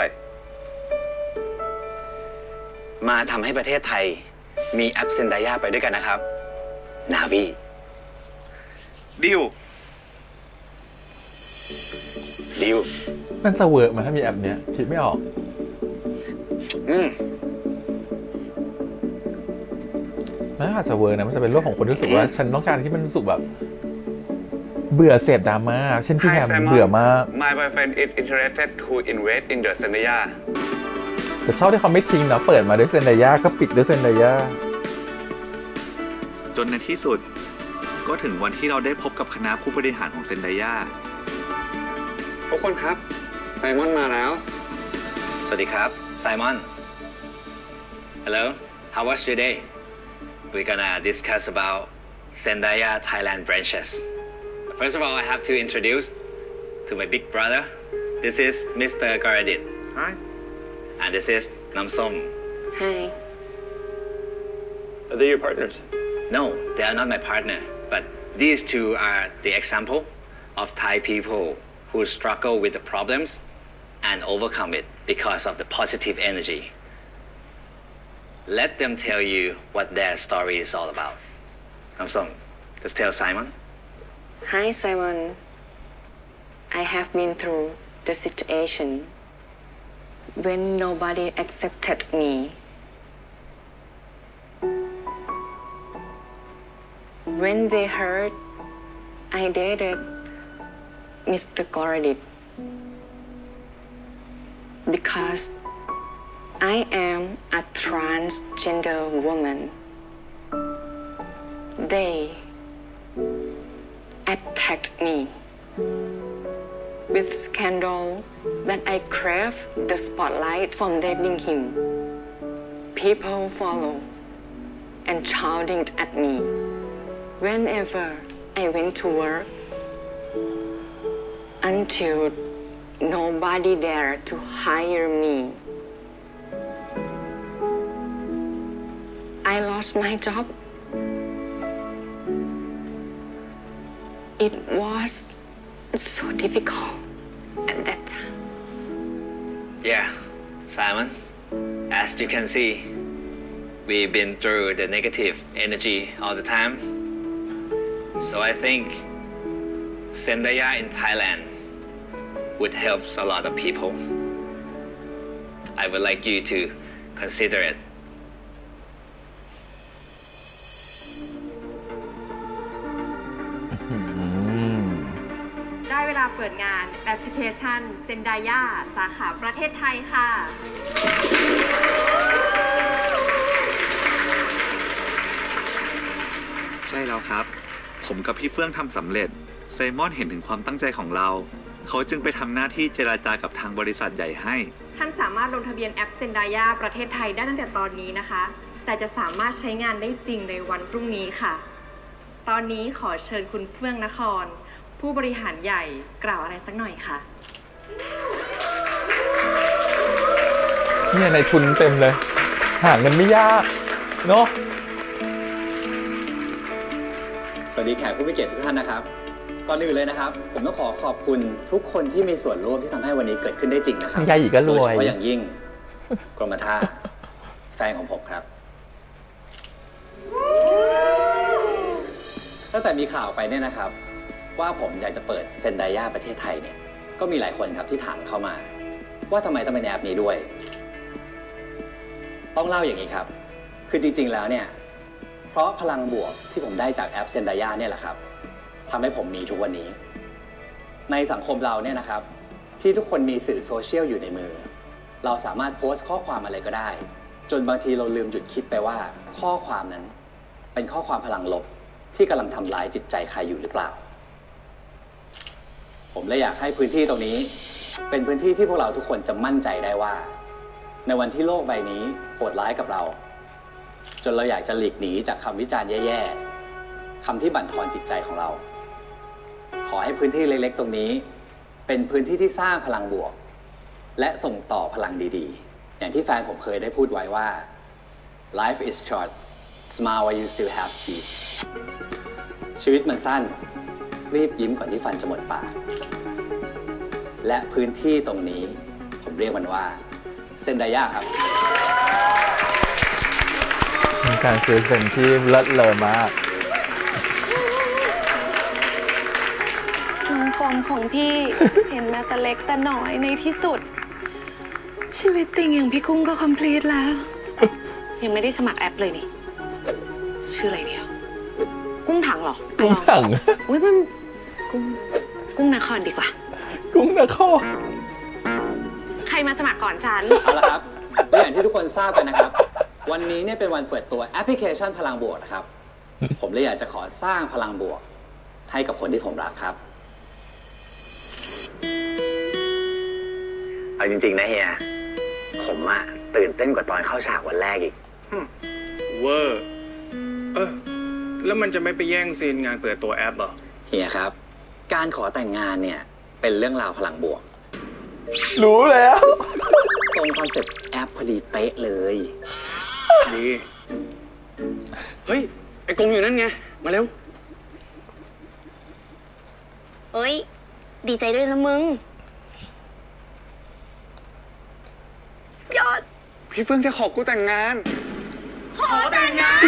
มาทำให้ประเทศไทยมีแอปเซนไดย่าไปด้วยกันนะครับนาวีดิวมันจะเวิร์กมาถ้ามีแอปเนี้ยคิดไม่ออกมันอาจจะเวิร์กนะมันจะเป็นโลกของคนที่รู้สึกว่าฉันต้องการที่มันรู้สึกแบบเบื่อเสพดราม่าเช่นพี่แฮมเบื่อมาก My boyfriend is interested to invest in the Zendaya แต่ชอบที่เขาไม่ทิ้งนะเปิดมาด้วยเซนไดย่าก็ปิดด้วยเซนไดย่าจนในที่สุดก็ถึงวันที่เราได้พบกับคณะผู้บริหารของเซนไดย่าทุกคนครับไซมอนมาแล้วสวัสดีครับไซมอน Hello how was your day we're gonna discuss about Zendaya Thailand branches First of all, I have to introduce to my big brother. This is Mr. Garadit. Hi. And this is Nam Som. Hi. Are they your partners? No, they are not my partner. But these two are the example of Thai people who struggle with the problems and overcome it because of the positive energy. Let them tell you what their story is all about. Namsong, just tell Simon. Hi, Simon. I have been through the situation when nobody accepted me. When they heard I dated Mr. Goradit because I am a transgender woman. They attacked me with scandal that I crave the spotlight from dating him. People follow and shouting at me whenever I went to work until nobody dared to hire me. I lost my job. It was so difficult at that time. Yeah, Simon, as you can see, we've been through the negative energy all the time. So I think Zendaya in Thailand would help a lot of people. I would like you to consider it. ได้เวลาเปิดงานแอปพลิเคชัน Zendaya สาขาประเทศไทยค่ะใช่แล้วครับผมกับพี่เฟื่องทำสำเร็จไซมอนเห็นถึงความตั้งใจของเราเขาจึงไปทำหน้าที่เจรจากับทางบริษัทใหญ่ให้ท่านสามารถลงทะเบียนแอป Zendaya ประเทศไทยได้ตั้งแต่ตอนนี้นะคะแต่จะสามารถใช้งานได้จริงในวันพรุ่งนี้ค่ะตอนนี้ขอเชิญคุณเฟื่องนครผู้บริหารใหญ่กล่าวอะไรสักหน่อยค่ะเนี่ยในทุนเต็มเลยหาเงินไม่ยากเนาะสวัสดีแขกผู้มีเกียรติทุกท่านนะครับก่อนอื่นเลยนะครับผมต้องขอบคุณทุกคนที่มีส่วนร่วมที่ทำให้วันนี้เกิดขึ้นได้จริงนะครับยายอีกก็รวยโดยเฉพาะอย่างยิ่งกรมท่าแฟนของผมครับตั้งแต่มีข่าวไปเนี่ยนะครับว่าผมอยากจะเปิดเซนไดย่าประเทศไทยเนี่ยก็มีหลายคนครับที่ถามเข้ามาว่าทำไมต้องเป็นแอปนี้ด้วยต้องเล่าอย่างนี้ครับคือจริงๆแล้วเนี่ยเพราะพลังบวกที่ผมได้จากแอปเซนไดย่าเนี่ยแหละครับทำให้ผมมีทุกวันนี้ในสังคมเราเนี่ยนะครับที่ทุกคนมีสื่อโซเชียลอยู่ในมือเราสามารถโพสต์ข้อความอะไรก็ได้จนบางทีเราลืมหยุดคิดไปว่าข้อความนั้นเป็นข้อความพลังลบที่กำลังทำร้ายจิตใจใครอยู่หรือเปล่าผมเลยอยากให้พื้นที่ตรงนี้เป็นพื้นที่ที่พวกเราทุกคนจะมั่นใจได้ว่าในวันที่โลกใบนี้โหดร้ายกับเราจนเราอยากจะหลีกหนีจากคำวิจารณ์แย่ๆคำที่บั่นทอนจิตใจของเราขอให้พื้นที่เล็กๆตรงนี้เป็นพื้นที่ที่สร้างพลังบวกและส่งต่อพลังดีๆอย่างที่แฟนผมเคยได้พูดไว้ว่า life is short smile while you still have teeth ชีวิตมันสั้นรีบยิ้มก่อนที่ฟันจะหมดปากและพื้นที่ตรงนี้ผมเรียกมันว่าเซนไดย่าครับการคือเซนที่เลิศเลอมากน้องฟอมของพี่ เห็นมาแต่เล็กแต่น้อยในที่สุดชีวิตติ่งอย่างพี่กุ้งก็คอมพลีทแล้วยังไม่ได้สมัครแอปเลยนี่ชื่ออะไรเดียวกุ้งถังเหรอกุ้งถังอุ้ยมันกุ้งนครดีกว่ากุ้งนครใครมาสมัครก่อนฉันเอาละครับและอย่างที่ทุกคนทราบกันนะครับวันนี้เนี่ยเป็นวันเปิดตัวแอปพลิเคชันพลังบวกนะครับผมเลยอยากจะขอสร้างพลังบวกให้กับคนที่ผมรักครับเอาจริงๆนะเฮียผมอะตื่นเต้นกว่าตอนเข้าฉากวันแรกอีกเวอร์แล้วมันจะไม่ไปแย่งซีนงานเปิดตัวแอปเหรอเฮียครับการขอแต่งงานเนี่ยเป็นเรื่องราวพลังบวกรู้แล้วตรงคอนเซ็ปต์แอปพอดีเป๊ะเลยดีเฮ้ย ไอ้กงอยู่นั่นไง มาเร็วเฮ้ย ดีใจด้วยนะมึงยอดพี่เฟื่องจะขอกูแต่งงานขอแต่งงาน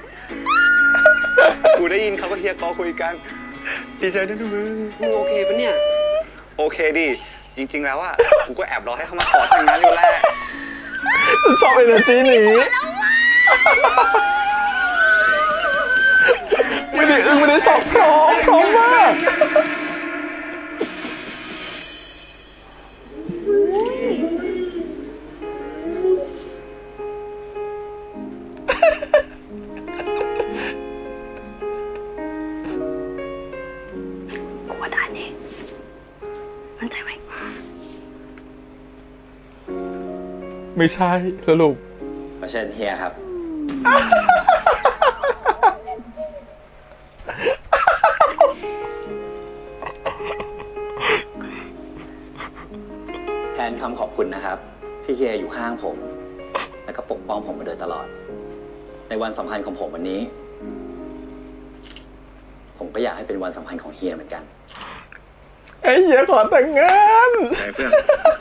กูได้ยินเขาก็เฮียกอคุยกัน ดีใจด้วยนะมึงมึงโอเคปะเนี่ยโอเคดิ จริงๆแล้วอะกูก็แอบรอให้เขามาขอแต่งงานอยู่แหละชอบเอเนอร์จีนี้ไม่ได้ไม่ได้สอบพร้อมมากกูว่าได้แน่มั่นใจไว้ไม่ใช่สรุปขอเชิญเฮียครับ แทนคำขอบคุณนะครับ ที่เฮียอยู่ข้างผม แล้วก็ปกป้องผมมาโดยตลอด ในวันสำคัญของผมวันนี้ ผมก็อยากให้เป็นวันสำคัญของเฮียเหมือนกันไอ้เฮียขอแต่งงานไอ้เฟื่อง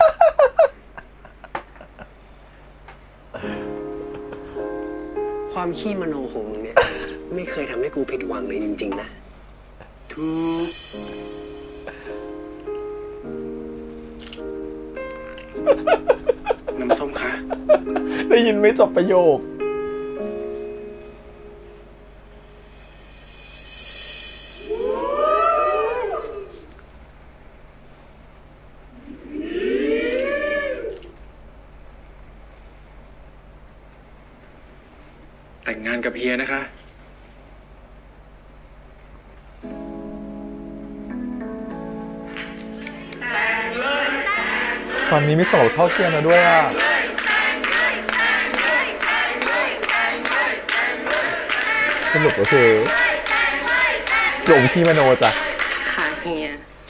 ความขี้มโนของมึงเนี่ย ไม่เคยทำให้กูผิดหวังเลยจริงๆนะทุกน้ำส้มค่ะได้ยินไม่จบประโยคแต่งงานกับเฮียนะคะตอนนี้มีสมรสเท่าเทียมแล้วด้วยอ่ะสรุปก็คือหลงพี่มโนจ้ะค่ะเฮีย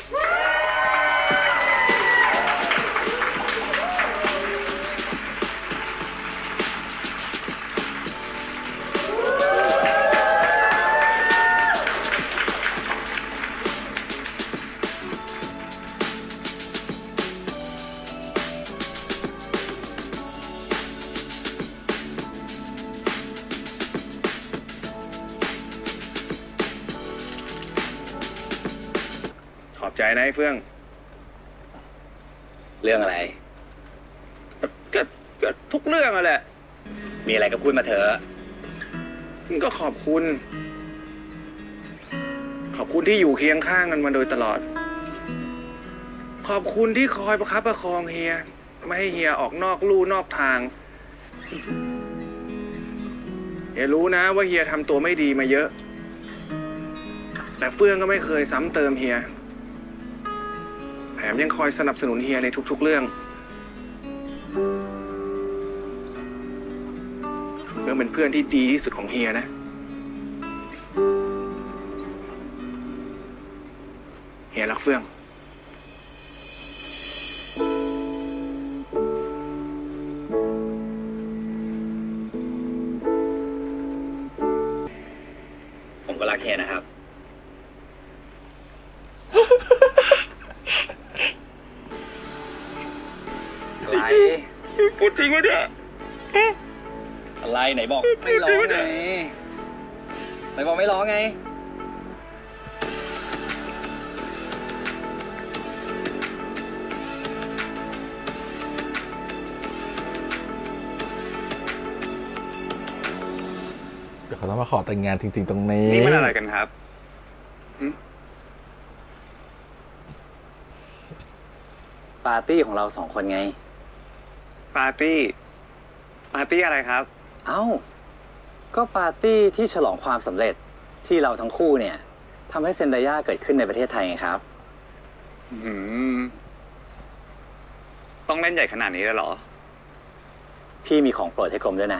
ขอบใจนะไอ้เฟื่องเรื่องอะไรก็ทุกเรื่องอะแหละมีอะไรก็พูดมาเถอะก็ขอบคุณ ขอบคุณที่อยู่เคียงข้างกันมาโดยตลอด ขอบคุณที่คอยประคับประคองเฮีย ไม่ให้เฮียออกนอกลู่นอกทาง เฮียรู้นะว่าเฮียทำตัวไม่ดีมาเยอะ แต่เฟื่องก็ไม่เคยซ้ำเติมเฮีย แถมยังคอยสนับสนุนเฮียในทุกๆเรื่องเฟื่องเป็นเพื่อนที่ดีที่สุดของเฮียนะ เฮียรักเฟื่องผมก็รักเฮียนะครับ อะไรพูดจริงวะเนี่ยอะไรไหนบอกไม่ร้องไง ไหนบอกไม่ร้องไงเดี๋ยวเขาต้องมาขอแต่งงานจริงๆตรงนี้นี่มันอะไรกันครับปาร์ตี้ของเราสองคนไงปาร์ตี้อะไรครับเอ้า ก็ปาร์ตี้ที่ฉลองความสำเร็จที่เราทั้งคู่เนี่ยทำให้เซนไดย่าเกิดขึ้นในประเทศไทยไงครับต้องเล่นใหญ่ขนาดนี้เลยเหรอพี่มีของโปรดให้กรมด้วยนะ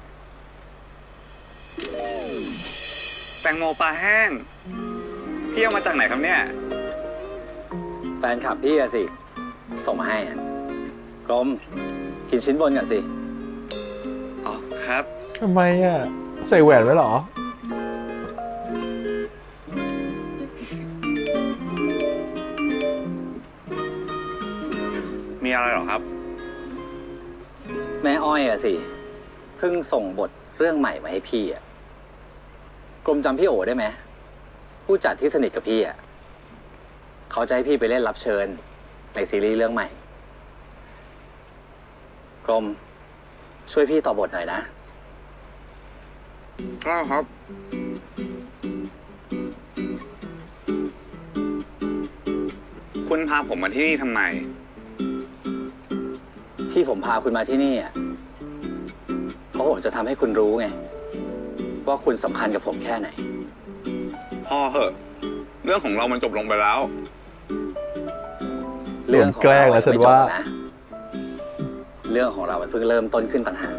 แตงโมปลาแห้ง พี่เอามาจากไหนครับเนี่ยแฟนคลับพี่อะสิ ส่งมาให้อะกรมกินชิ้นบนก่อนสิอ๋อครับทำไมอ่ะใส่แหวนไว้เหรอมีอะไรหรอครับแม่อ้อยอะสิเพิ่งส่งบทเรื่องใหม่มาให้พี่อะกรมจำพี่โอได้ไหมผู้จัดที่สนิทกับพี่อะเขาจะให้พี่ไปเล่นรับเชิญในซีรีส์เรื่องใหม่กรมช่วยพี่ต่อบทหน่อยนะครับ คุณพาผมมาที่นี่ทำไมที่ผมพาคุณมาที่นี่อ่ะเพราะผมจะทำให้คุณรู้ไงว่าคุณสำคัญกับผมแค่ไหนพ่อเหอะเรื่องของเรามันจบลงไปแล้วเรื่องของเราไม่จบนะเรื่องของเรามันเพิ่งเริ่มต้นขึ้นต่างหาก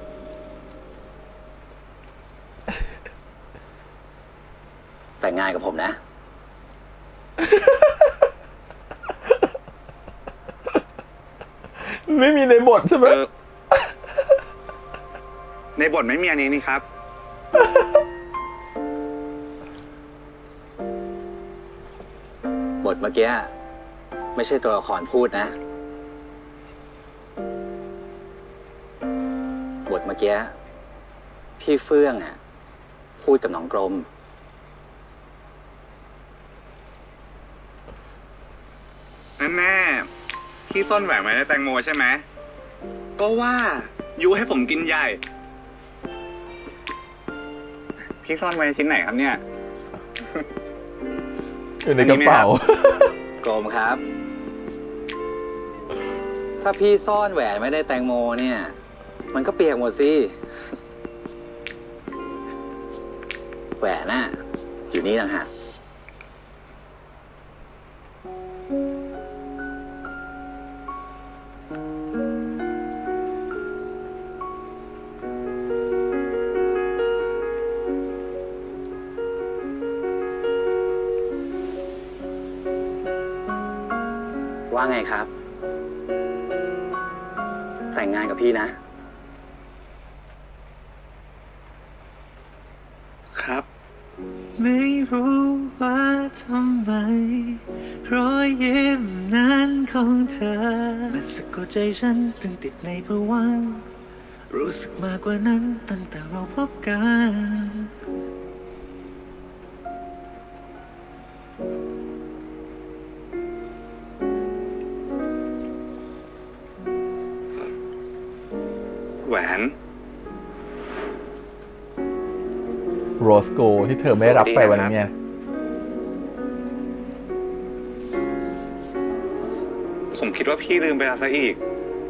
แต่งงานกับผมนะไม่มีในบทใช่ไหมในบทไม่มีอันนี้นี่ครับบทเมื่อกี้ไม่ใช่ตัวละครพูดนะบทเมื่อกี้พี่เฟื่องอ่ะพูดกับน้องกรมแน่พี่ซ่อนแหวนไว้ในแตงโมใช่ไหมก็ว่ายุให้ผมกินใหญ่พี่ซ่อนไว้ในชิ้นไหนครับเนี่ยอยู่ในกระเป๋ากรมครับถ้าพี่ซ่อนแหวนไม่ได้แตงโมเนี่ยมันก็เปียกหมดสิแหวนน่ะอยู่นี่ต่างหากว่าไงครับแต่งงานกับพี่นะครับไม่รู้ว่าทำไมรอยยิ้มนั้นของเธอมันสะกดใจฉันตรึงติดในภวังค์รู้สึกมากกว่านั้นตั้งแต่เราพบกันแหวนโรสโกที่เธอไม่รับไปวันนี้เนี่ยผมคิดว่าพี่ลืมไปแล้วซะอีก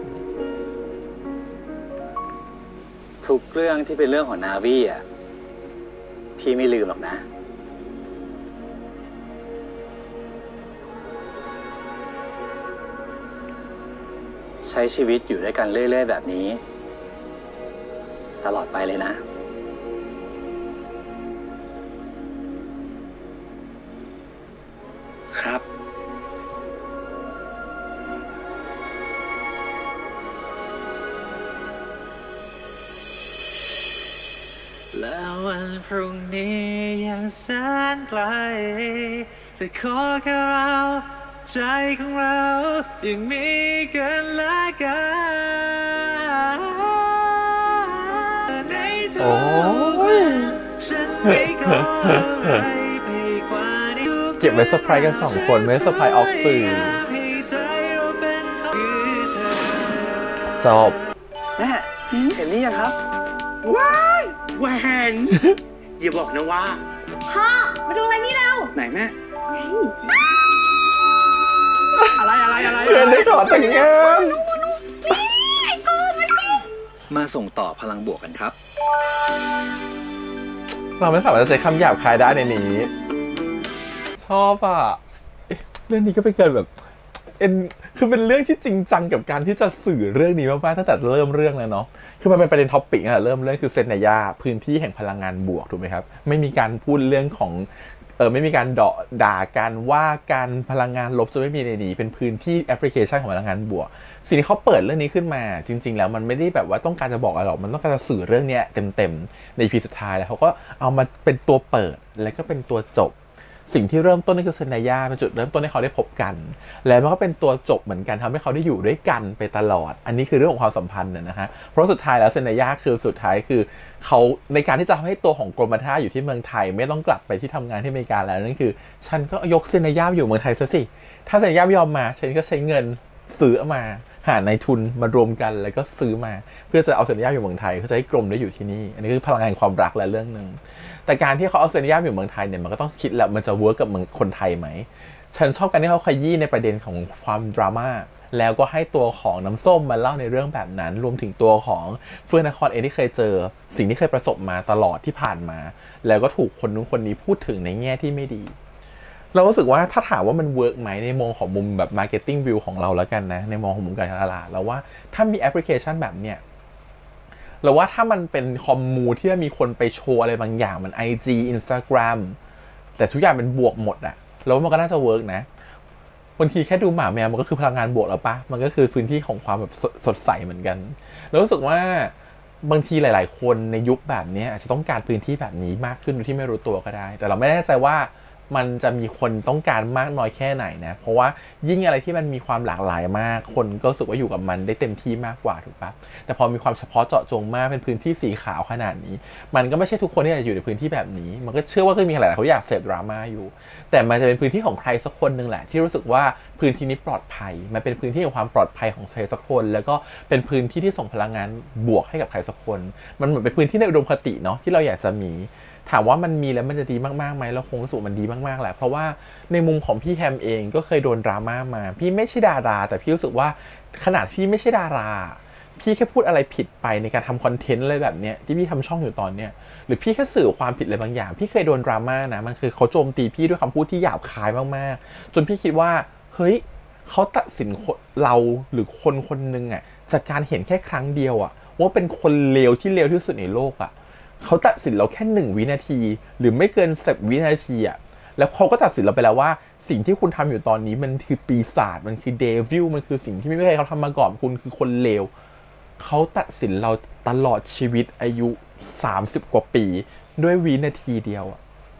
ทุกเรื่องที่เป็นเรื่องของนาวีอ่ะพี่ไม่ลืมหรอกนะใช้ชีวิตอยู่ด้วยกันเรื่อยๆแบบนี้ตลอดไปเลยนะครับแล้ววันพรุ่งนี้ยังแสนไกลแต่ขอแค่เราใจของเรายังมีกันและกันในทุกวันฉันไม่ขออะไรไปกว่านี้เก็บไว้เซอร์ไพรส์กัน2 คนไม่เซอร์ไพรส์ออกสื่อจบแม่เห็นนี่ยังครับว้ายแหวนอย่าบอกนะว่าพ่อมาดูอะไรนี่แล้วไหนแม่อะไรเพื่อนได้ขอแต่งงานมาส่งต่อพลังบวกกันครับเราไม่สามารถจะใช้คำหยาบคายได้ในนี้ชอบอ่ะเรื่องนี้ก็เป็นเกินแบบคือเป็นเรื่องที่จริงจังกับการที่จะสื่อเรื่องนี้มากๆตั้งแต่เริ่มเรื่องเลยเนาะคือมันเป็นประเด็นท็อปปิกอะเริ่มเรื่องคือเซนนายาพื้นที่แห่งพลังงานบวกถูกไหมครับไม่มีการพูดเรื่องของไม่มีการด่ากันว่าการพลังงานลบจะไม่มีในนี้เป็นพื้นที่แอปพลิเคชันของพลังงานบวกสิ่งที่เขาเปิดเรื่องนี้ขึ้นมาจริงๆแล้วมันไม่ได้แบบว่าต้องการจะบอกอะไรหรอกมันต้องการจะสื่อเรื่องนี้เต็มๆใน EP สุดท้ายแล้วเขาก็เอามาเป็นตัวเปิดแล้วก็เป็นตัวจบสิ่งที่เริ่มต้นนี่คือเซนยาเป็นจุดเริ่มต้นให้เขาได้พบกันแล้วมันก็เป็นตัวจบเหมือนกันทำให้เขาได้อยู่ด้วยกันไปตลอดอันนี้คือเรื่องของความสัมพันธ์นะฮะเพราะสุดท้ายแล้วเซนยาคือสุดท้ายคือเขาในการที่จะทำให้ตัวของกรมท่าอยู่ที่เมืองไทยไม่ต้องกลับไปที่ทำงานที่อเมริกาแล้วนั่นคือฉันก็ยกเซนยาอยู่เมืองไทยซะสิถ้าเซนยาไม่ยอมมาฉันก็ใช้เงินซื้อมาหานายทุนมารวมกันแล้วก็ซื้อมาเพื่อจะเอาเซนยาอยู่เมืองไทยเพื่อจะให้กรมได้อยู่ที่นี่อันนี้คือพลังงานความรักและเรื่องนึงแต่การที่เขาเอาเซนยาอยู่เมืองไทยเนี่ยมันก็ต้องคิดแล้วมันจะเวิร์กกับเมืองคนไทยไหมฉันชอบการที่เขาขยี้ในประเด็นของความดราม่าแล้วก็ให้ตัวของน้ำส้มมาเล่าในเรื่องแบบนั้นรวมถึงตัวของเฟื่องนครเองที่เคยเจอสิ่งที่เคยประสบมาตลอดที่ผ่านมาแล้วก็ถูกคนนู้นคนนี้พูดถึงในแง่ที่ไม่ดีเรารู้สึกว่าถ้าถามว่ามันเวิร์กไหมในมองของมุมแบบ marketing view ของเราแล้วกันนะในมองของมุมการตลาดแล้วว่าถ้ามีแอปพลิเคชันแบบเนี้ยเราว่าถ้ามันเป็นคอมมูที่มีคนไปโชว์อะไรบางอย่างมัน IG Instagram แต่ทุกอย่างเป็นบวกหมดอะแล้วมันก็น่าจะเวิร์กนะบางทีแค่ดูหมาแมวมันก็คือพลังงานบวกแล้วปะมันก็คือพื้นที่ของความแบบสดใสเหมือนกันแล้วรู้สึกว่าบางทีหลายๆคนในยุคแบบนี้อาจจะต้องการพื้นที่แบบนี้มากขึ้นโดยที่ไม่รู้ตัวก็ได้แต่เราไม่แน่ใจว่ามันจะมีคนต้องการมากน้อยแค่ไหนนะเพราะว่ายิ่งอะไรที่มันมีความหลากหลายมากคนก็รู้สึกว่าอยู่กับมันได้เต็มที่มากกว่าถูกปะแต่พอมีความเฉพาะเจาะจงมากเป็นพื้นที่สีขาวขนาดนี้มันก็ไม่ใช่ทุกคนที่จะอยู่ในพื้นที่แบบนี้มันก็เชื่อว่าก็มีหลายๆเขาอยากเสพดราม่าอยู่แต่มันจะเป็นพื้นที่ของใครสักคนนึงแหละที่รู้สึกว่าพื้นที่นี้ปลอดภัยมันเป็นพื้นที่ของความปลอดภัยของใครสักคนแล้วก็เป็นพื้นที่ที่ส่งพลังงานบวกให้กับใครสักคนมันเหมือนเป็นพื้นที่ในอุดมคติเนาะที่เราอยากจะมีถามว่ามันมีแล้วมันจะดีมากๆไหมเราคงรู้สึกมันดีมากๆแหละเพราะว่าในมุมของพี่แฮมเองก็เคยโดนดราม่ามาพี่ไม่ใช่ดาราแต่พี่รู้สึกว่าขนาดพี่ไม่ใช่ดาราพี่แค่พูดอะไรผิดไปในการทำคอนเทนต์อะไรแบบเนี้ยที่พี่ทำช่องอยู่ตอนเนี้ยหรือพี่แค่สื่อความผิดอะไรบางอย่างพี่เคยโดนดราม่านะมันคือเขาโจมตีพี่ด้วยคำพูดที่หยาบคายมากๆจนพี่คิดว่าเฮ้ยเขาตัดสินเราหรือคนคนนึงอ่ะจากการเห็นแค่ครั้งเดียวอ่ะว่าเป็นคนเลวที่เลวที่สุดในโลกอ่ะเขาตัดสินเราแค่1 วินาทีหรือไม่เกิน10 วินาทีอ่ะแล้วเขาก็ตัดสินเราไปแล้วว่าสิ่งที่คุณทำอยู่ตอนนี้มันคือปีศาจมันคือเดวิลมันคือสิ่งที่ไม่มีใครเขาทำมาก่อนคุณคือคนเลวเขาตัดสินเราตลอดชีวิตอายุ30 กว่าปีด้วยวินาทีเดียวอ่ะ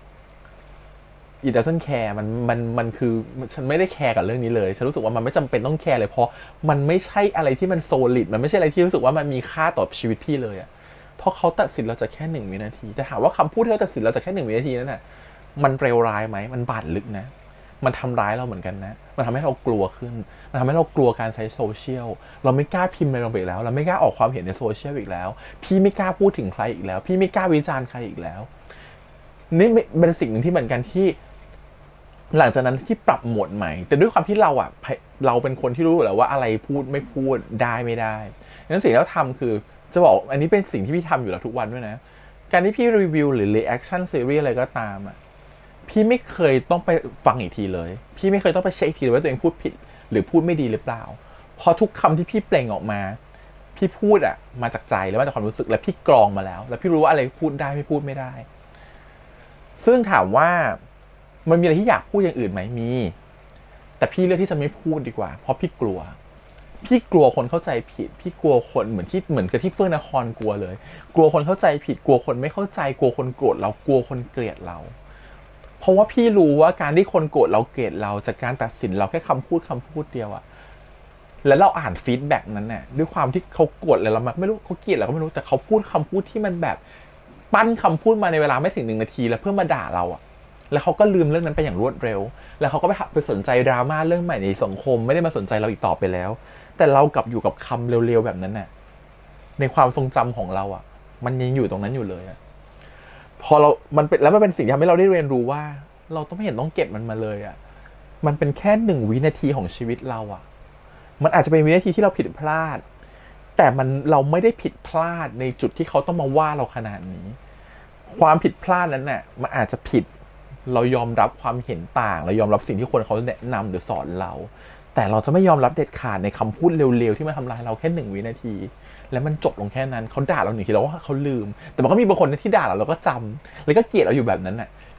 It doesn't care มันคือฉันไม่ได้แคร์กับเรื่องนี้เลยฉันรู้สึกว่ามันไม่จำเป็นต้องแคร์เลยเพราะมันไม่ใช่อะไรที่มันโซลิดมันไม่ใช่อะไรที่รู้สึกว่ามันมีค่าต่อชีวิตพี่เลยอ่ะเพราะเขาตัดสินเราจะแค่1 วินาทีแต่ถามว่าคำพูดที่เขาตัดสินเราจะแค่1 วินาทีนั่นน่ะมันเร็วร้ายไหมมันบาดลึกนะมันทำร้ายเราเหมือนกันนะมันทำให้เรากลัวขึ้นมันทำให้เรากลัวการใช้โซเชียลเราไม่กล้าพิมพ์อะไรลงไปอีกแล้วเราไม่กล้าออกความเห็นในโซเชียลอีกแล้วพี่ไม่กล้าพูดถึงใครอีกแล้วพี่ไม่กล้าวิจารณ์ใครอีกแล้วนี่เป็นสิ่งหนึ่งที่เหมือนกันที่หลังจากนั้นที่ปรับโหมดใหม่แต่ด้วยความที่เราเป็นคนที่รู้อยู่แล้วว่าอะไรพูดไม่พูดได้ไม่ได้ดังนั้นสิ่งที่เราทำคือจะบอกอันนี้เป็นสิ่งที่พี่ทำอยู่แล้วทุกวันด้วยนะการที่พี่รีวิวหรือ reaction series อะไรก็ตามอ่ะพี่ไม่เคยต้องไปฟังอีกทีเลยพี่ไม่เคยต้องไปเช็คอีกทีเลยว่าตัวเองพูดผิดหรือพูดไม่ดีหรือเปล่าเพราะทุกคำที่พี่เปล่งออกมาพี่พูดอ่ะมาจากใจแล้วมาจากความรู้สึกและพี่กรองมาแล้วพี่รู้ว่าอะไรพูดได้ไม่พูดไม่ได้ซึ่งถามว่ามันมีอะไรที่อยากพูดอย่างอื่นไหมมีแต่พี่เลือกที่จะไม่พูดดีกว่าเพราะพี่กลัวคนเข้าใจผิดพี่กลัวคนเหมือนกับที่เฟื่องนครกลัวเลยกลัวคนเข้าใจผิดกลัวคนไม่เข้าใจกลัวคนโกรธเรากลัวคนเกลียดเราเพราะว่าพี่รู้ว่าการที่คนโกรธเราเกลียดเราจากการตัดสินเราแค่คำพูดเดียวอะแล้วเราอ่านฟีดแบ็กนั้นน่ะด้วยความที่เขาโกรธเราไม่รู้เขาเกลียดเราก็ไม่รู้แต่เขาพูดคำพูดที่มันแบบปั้นคำพูดมาในเวลาไม่ถึง1 นาทีแล้วเพื่อมาด่าเราอะแล้วเขาก็ลืมเรื่องนั้นไปอย่างรวดเร็วแล้วเขาก็ไปสนใจดราม่าเรื่องใหม่ในสังคมไม่ได้มาสนใจเราอีกต่อไปแล้วแต่เรากลับอยู่กับคำเร็วๆแบบนั้นน่ะในความทรงจำของเราอ่ะมันยังอยู่ตรงนั้นอยู่เลยอ่ะพอมันเป็นสิ่งที่ทำให้เราได้เรียนรู้ว่าเราต้องไม่เห็นต้องเก็บมันมาเลยอ่ะมันเป็นแค่1 วินาทีของชีวิตเราอ่ะมันอาจจะเป็นวินาทีที่เราผิดพลาดแต่เราไม่ได้ผิดพลาดในจุดที่เขาต้องมาว่าเราขนาดนี้ความผิดพลาดนั้นน่ะมันอาจจะผิดเรายอมรับความเห็นต่างเรายอมรับสิ่งที่คนเขาแนะนำหรือสอนเราแต่เราจะไม่ยอมรับเด็ดขาดในคำพูดเร็วๆที่มาทำร้ายเราแค่1 วินาทีแล้วมันจบลงแค่นั้นเขาด่าเรา1 ทีเราว่าเขาลืมแต่มันก็มีบางคนที่ด่าเราก็จำแล้วก็เกลียดเราอยู่แบบนั้นน่ะ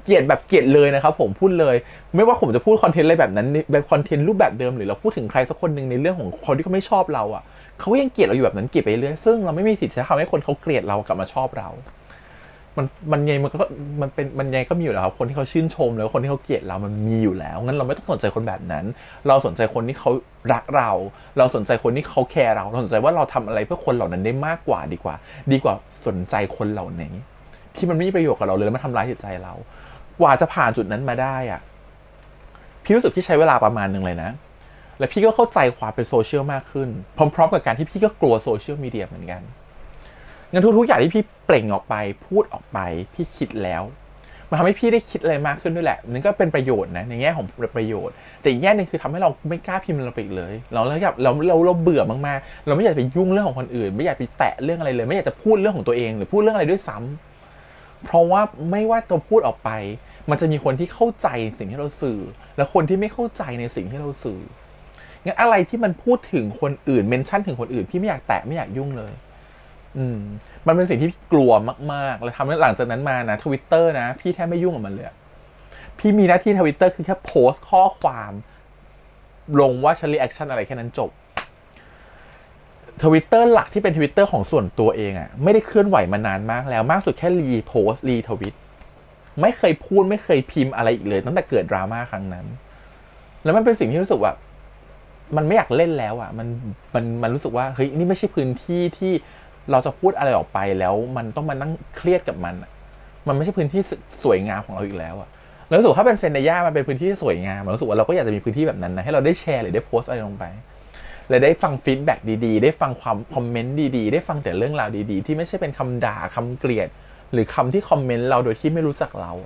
เกลียดแบบเกลียดเลยนะครับผมพูดเลยไม่ว่าผมจะพูดคอนเทนต์อะไรแบบนั้นแบบคอนเทนต์รูปแบบเดิมหรือเราพูดถึงใครสักคนหนึ่งในเรื่องของคนที่เขาไม่ชอบเราอ่ะเขายังเกลียดเราอยู่แบบนั้นเกลียดไปเรื่อยซึ่งเราไม่มีสิทธิ์จะทำให้คนเขาเกลียดเรากลับมาชอบเรามันไงมันไงก็มีอยู่แล้วครับคนที่เขาชื่นชมแล้วคนที่เขาเกลียดเรามันมีอยู่แล้วงั้นเราไม่ต้องสนใจคนแบบนั้นเราสนใจคนที่เขารักเราสนใจคนที่เขาแคร์เราสนใจว่าเราทำอะไรเพื่อคนเหล่านั้นได้มากกว่าดีกว่าสนใจคนเหล่านี้ที่มันไม่มีประโยชน์กับเราเลยแล้วมันทำร้ายจิตใจเรากว่าจะผ่านจุดนั้นมาได้อ่ะพี่รู้สึกที่ใช้เวลาประมาณนึงเลยนะและพี่ก็เข้าใจความเป็นโซเชียลมากขึ้นพร้อมๆกับการที่พี่ก็กลัวโซเชียลมีเดียเหมือนกันงั้นทุกอย่างที่พี่เปล่งออกไปพูดออกไปพี่คิดแล้วมันทำให้พี่ได้คิดอะไรมากขึ้นด้วยแหละนั่นก็เป็นประโยชน์นะในแง่ของประโยชน์แต่อีกแง่นึงคือทำให้เราไม่กล้าพิมพ์เราไปอีกเลยเราเบื่อมากๆเราไม่อยากไปยุ่งเรื่องของคนอื่นไม่อยากไปแตะเรื่องอะไรเลยไม่อยากจะพูดเรื่องของตัวเองหรือพูดเรื่องอะไรด้วยซ้ำเพราะว่าไม่ว่าเราพูดออกไปมันจะมีคนที่เข้าใจสิ่งที่เราสื่อและคนที่ไม่เข้าใจในสิ่งที่เราสื่องั้นอะไรที่มันพูดถึงคนอื่นเมนชั่นถึงคนอื่นพี่ไม่อยากแตะไม่อยากยุ่งเลยมันเป็นสิ่งที่กลัวมากๆแล้วทำให้หลังจากนั้นมานะ Twitter นะพี่แทบไม่ยุ่งกับมันเลยพี่มีหน้าที่ Twitter คือแค่โพสต์ข้อความลงว่าฉันรีแอคชั่นอะไรแค่นั้นจบ Twitter หลักที่เป็น Twitter ของส่วนตัวเองอ่ะไม่ได้เคลื่อนไหวมานานมากแล้วมากสุดแค่รีโพสต์รีทวิตไม่เคยพูดไม่เคยพิมพ์อะไรอีกเลยตั้งแต่เกิดดราม่าครั้งนั้นแล้วมันเป็นสิ่งที่รู้สึกว่ามันไม่อยากเล่นแล้วอ่ะมันรู้สึกว่าเฮ้ยนี่ไม่ใช่พื้นที่ที่เราจะพูดอะไรออกไปแล้วมันต้องมานั่งเครียดกับมันไม่ใช่พื้นที่สวยงามของเราอีกแล้วอ่ะแล้วรู้สึกถ้าเป็นเซนย่ามันเป็นพื้นที่สวยงามรู้สึกว่าเราก็อยากจะมีพื้นที่แบบนั้นนะให้เราได้แชร์หรือได้โพสอะไรลงไปและได้ฟังฟีดแบ็กดีๆได้ฟังความคอมเมนต์ดีๆได้ฟังแต่เรื่องราวดีๆที่ไม่ใช่เป็นคำด่าคำเกลียดหรือคำที่คอมเมนต์เราโดยที่ไม่รู้จักเรา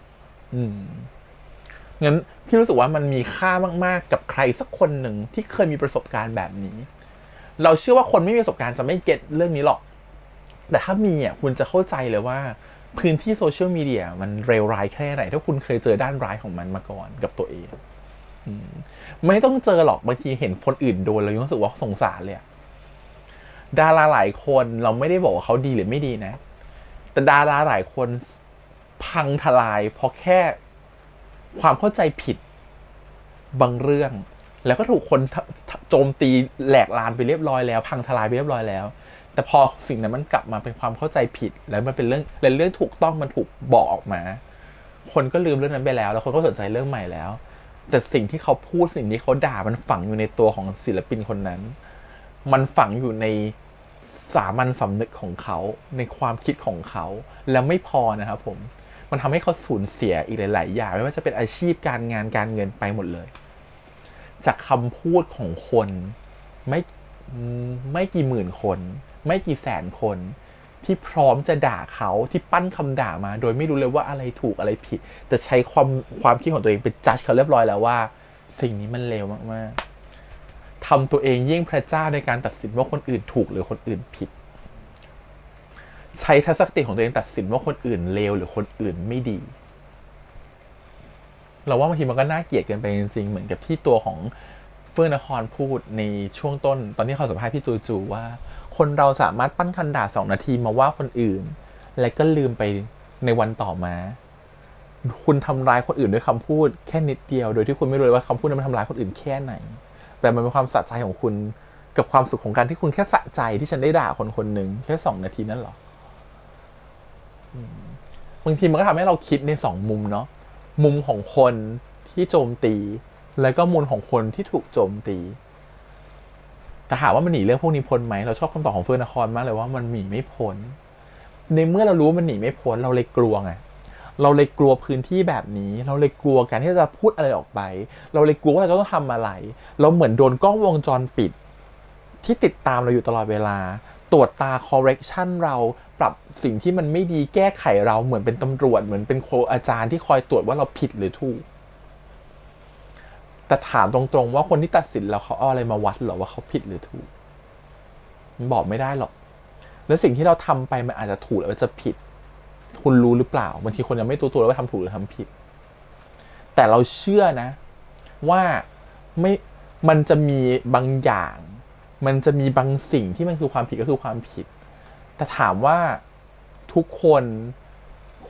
งั้นพี่รู้สึกว่ามันมีค่ามากๆกับใครสักคนหนึ่งที่เคยมีประสบการณ์แบบนี้เราเชื่อว่าคนไม่มีประสบการณ์จะไม่เก็ตเรื่องนี้หรอกแต่ถ้ามีอ่ะคุณจะเข้าใจเลยว่าพื้นที่โซเชียลมีเดียมันเลวร้ายแค่ไหนถ้าคุณเคยเจอด้านร้ายของมันมาก่อนกับตัวเองไม่ต้องเจอหรอกบางทีเห็นคนอื่นโดนเรารู้สึกว่าสงสารเลยดาราหลายคนเราไม่ได้บอกว่าเขาดีหรือไม่ดีนะแต่ดาราหลายคนพังทลายเพราะแค่ความเข้าใจผิดบางเรื่องแล้วก็ถูกคนโจมตีแหลกลานไปเรียบร้อยแล้วพังทลายไปเรียบร้อยแล้วแต่พอสิ่งนั้นมันกลับมาเป็นความเข้าใจผิดแล้วมันเป็นเรื่องถูกต้องมันถูกบอกออกมาคนก็ลืมเรื่องนั้นไปแล้วคนก็สนใจเรื่องใหม่แล้วแต่สิ่งที่เขาพูดสิ่งที่เขาด่ามันฝังอยู่ในตัวของศิลปินคนนั้นมันฝังอยู่ในสามัญสำนึกของเขาในความคิดของเขาแล้วไม่พอนะครับผมมันทำให้เขาสูญเสียอีกหลายๆอย่างไม่ว่าจะเป็นอาชีพการงานการเงินไปหมดเลยจากคำพูดของคนไม่กี่หมื่นคนไม่กี่แสนคนที่พร้อมจะด่าเขาที่ปั้นคำด่ามาโดยไม่รู้เลยว่าอะไรถูกอะไรผิดแต่ใช้ความคิดของตัวเองไปจัดเขาเรียบร้อยแล้วว่าสิ่งนี้มันเลวมากๆทำตัวเองยิ่งพระเจ้าในการตัดสินว่าคนอื่นถูกหรือคนอื่นผิดใช้ทัศนคติของตัวเองตัดสินว่าคนอื่นเลวหรือคนอื่นไม่ดีเราว่าบางทีมันก็น่าเกลียดเกินไปจริงๆเหมือนกับที่ตัวของเฟื่องนครพูดในช่วงต้นตอนที่เขาสัมภาษณ์พี่จูว่าคนเราสามารถปั้นคำด่า2 นาทีมาว่าคนอื่นและก็ลืมไปในวันต่อมาคุณทำร้ายคนอื่นด้วยคำพูดแค่นิดเดียวโดยที่คุณไม่รู้ว่าคำพูดนั้นมันทำร้ายคนอื่นแค่ไหนแต่มันเป็นความสะใจของคุณกับความสุขของการที่คุณแค่สะใจที่ฉันได้ด่าคนหนึ่งแค่2 นาทีนั่นหรอบางทีมันก็ทำให้เราคิดใน2 มุมเนาะมุมของคนที่โจมตีแล้วก็มุมของคนที่ถูกโจมตีแต่ถามว่ามันหนีเรื่องพวกนี้พ้นไหมเราชอบคำตอบของเฟื่องนครมากเลยว่ามันหนีไม่พ้นในเมื่อเรารู้ว่ามันหนีไม่พ้นเราเลยกลัวไงเราเลยกลัวพื้นที่แบบนี้เราเลยกลัวการที่จะพูดอะไรออกไปเราเลยกลัวว่าเราจะต้องทำอะไรเราเหมือนโดนกล้องวงจรปิดที่ติดตามเราอยู่ตลอดเวลาตรวจตา correction เราปรับสิ่งที่มันไม่ดีแก้ไขเราเหมือนเป็นตำรวจเหมือนเป็นครูอาจารย์ที่คอยตรวจว่าเราผิดหรือถูกแต่ถามตรงๆว่าคนที่ตัดสินเราเขาเอาอะไรมาวัดหรอว่าเขาผิดหรือถูกมันบอกไม่ได้หรอกแล้วสิ่งที่เราทำไปมันอาจจะถูกหรือจะผิดคุณรู้หรือเปล่าบางทีคนยังไม่ตัวว่าทำถูกหรือทำผิดแต่เราเชื่อนะว่ามันจะมีบางอย่างมันจะมีบางสิ่งที่มันคือความผิดก็คือความผิดแต่ถามว่าทุกคนค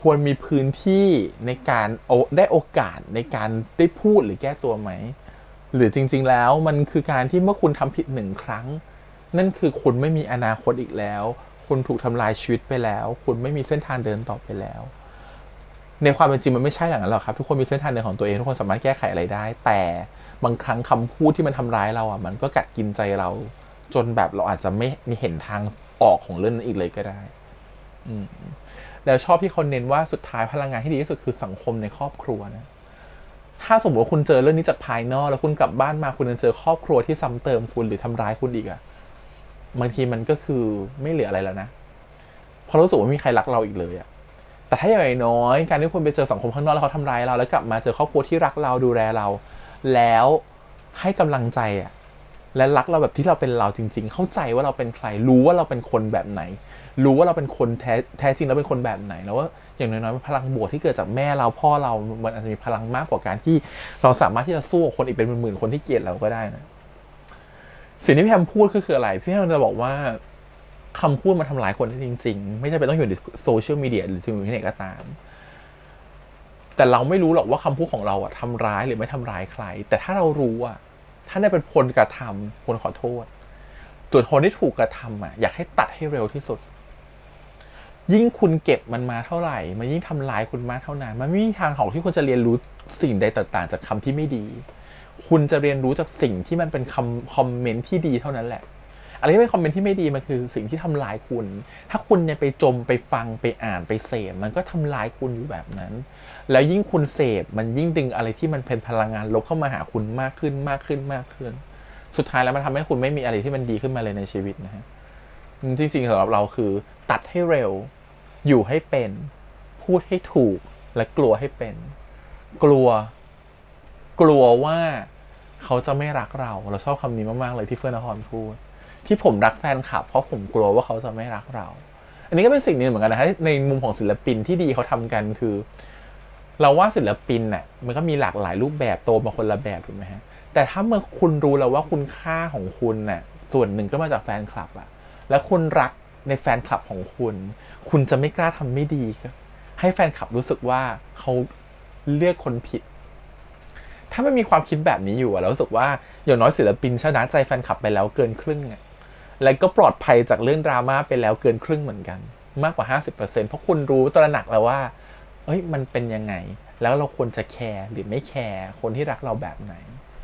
ควรมีพื้นที่ในการได้โอกาสในการได้พูดหรือแก้ตัวไหมหรือจริงๆแล้วมันคือการที่เมื่อคุณทำผิด1 ครั้งนั่นคือคุณไม่มีอนาคตอีกแล้วคุณถูกทำลายชีวิตไปแล้วคุณไม่มีเส้นทางเดินต่อไปแล้วในความเป็นจริงมันไม่ใช่อย่างนั้นหรอกครับทุกคนมีเส้นทางเดินของตัวเองทุกคนสามารถแก้ไขอะไรได้แต่บางครั้งคำพูดที่มันทำร้ายเรามันก็กัดกินใจเราจนแบบเราอาจจะไม่มีเห็นทางออกของเรื่องนั้นอีกเลยก็ได้แล้วชอบที่เขาเน้นว่าสุดท้ายพลังงานที่ดีที่สุดคือสังคมในครอบครัวนะถ้าสมมติว่าคุณเจอเรื่องนี้จากภายนอกแล้วคุณกลับบ้านมาคุณจะเจอครอบครัวที่ซ้ำเติมคุณหรือทำร้ายคุณอีกบางทีมันก็คือไม่เหลืออะไรแล้วนะเพราะรู้สึกว่าไม่มีใครรักเราอีกเลยแต่ถ้าอย่างน้อยการที่คุณไปเจอสังคมข้างนอกแล้วเขาทำร้ายเราแล้วกลับมาเจอครอบครัวที่รักเราดูแลเราแล้วให้กำลังใจและรักเราแบบที่เราเป็นเราจริงๆเข้าใจว่าเราเป็นใครรู้ว่าเราเป็นคนแบบไหนรู้ว่าเราเป็นคนแท้จริงแล้วเป็นคนแบบไหนแล้วว่าอย่างน้อยๆพลังบวกที่เกิดจากแม่เราพ่อเรามันอาจจะมีพลังมากกว่าการที่เราสามารถที่จะสู้กับคนอีกเป็นหมื่นๆคนที่เกลียดเราก็ได้นะสิ่งที่พี่แพมพูดก็คืออะไรพี่แพมจะบอกว่าคำพูดมันทำร้ายคนได้จริงๆไม่จำเป็นต้องอยู่ในโซเชียลมีเดียหรือที่ไหนก็ตามแต่เราไม่รู้หรอกว่าคำพูดของเราทำร้ายหรือไม่ทำร้ายใครแต่ถ้าเรารู้ถ้าได้เป็นคนกระทำคนขอโทษตัวคนที่ถูกกระทำอยากให้ตัดให้เร็วที่สุดยิ่งคุณเก็บมันมาเท่าไหร่มันยิ่งทำร้ายคุณมากเท่านั้นมันไม่มีทางของที่คุณจะเรียนรู้สิ่งใดต่างๆจากคำที่ไม่ดีคุณจะเรียนรู้จากสิ่งที่มันเป็นคอมเมนต์ที่ดีเท่านั้นแหละอะไรที่เป็นคอมเมนต์ที่ไม่ดีมันคือสิ่งที่ทำลายคุณถ้าคุณยังไปจมไปฟังไปอ่านไปเสพมันก็ทำลายคุณอยู่แบบนั้นแล้วยิ่งคุณเสพมันยิ่งดึงอะไรที่มันเป็นพลังงานลบเข้ามาหาคุณมากขึ้นสุดท้ายแล้วมันทำให้คุณไม่มีอะไรที่มันดีขึ้นมาเลยในชีวิตนะฮะจริงๆสำหรับเราคือตัดให้เร็วอยู่ให้เป็นพูดให้ถูกและกลัวให้เป็นกลัวว่าเขาจะไม่รักเราชอบคำนี้มากๆเลยที่เฟื่องนครพูดที่ผมรักแฟนคลับเพราะผมกลัวว่าเขาจะไม่รักเราอันนี้ก็เป็นสิ่งนึงเหมือนกันนะในมุมของศิลปินที่ดีเขาทำกันคือเราว่าศิลปินมันก็มีหลากหลายรูปแบบโตมาคนละแบบถูกไหมฮะแต่ถ้าเมื่อคุณรู้แล้วว่าคุณค่าของคุณส่วนหนึ่งก็มาจากแฟนคลับและคุณรักในแฟนคลับของคุณจะไม่กล้าทำไม่ดีให้แฟนคลับรู้สึกว่าเขาเลือกคนผิดถ้าไม่มีความคิดแบบนี้อยู่เรารู้สึกว่าอย่างน้อยศิลปินชนะใจแฟนคลับไปแล้วเกินครึ่งแล้วก็ปลอดภัยจากเรื่องดราม่าไปแล้วเกินครึ่งเหมือนกันมากกว่า 50% เพราะคุณรู้ตระหนักแล้วว่ามันเป็นยังไงแล้วเราควรจะแคร์หรือไม่แคร์คนที่รักเราแบบไหน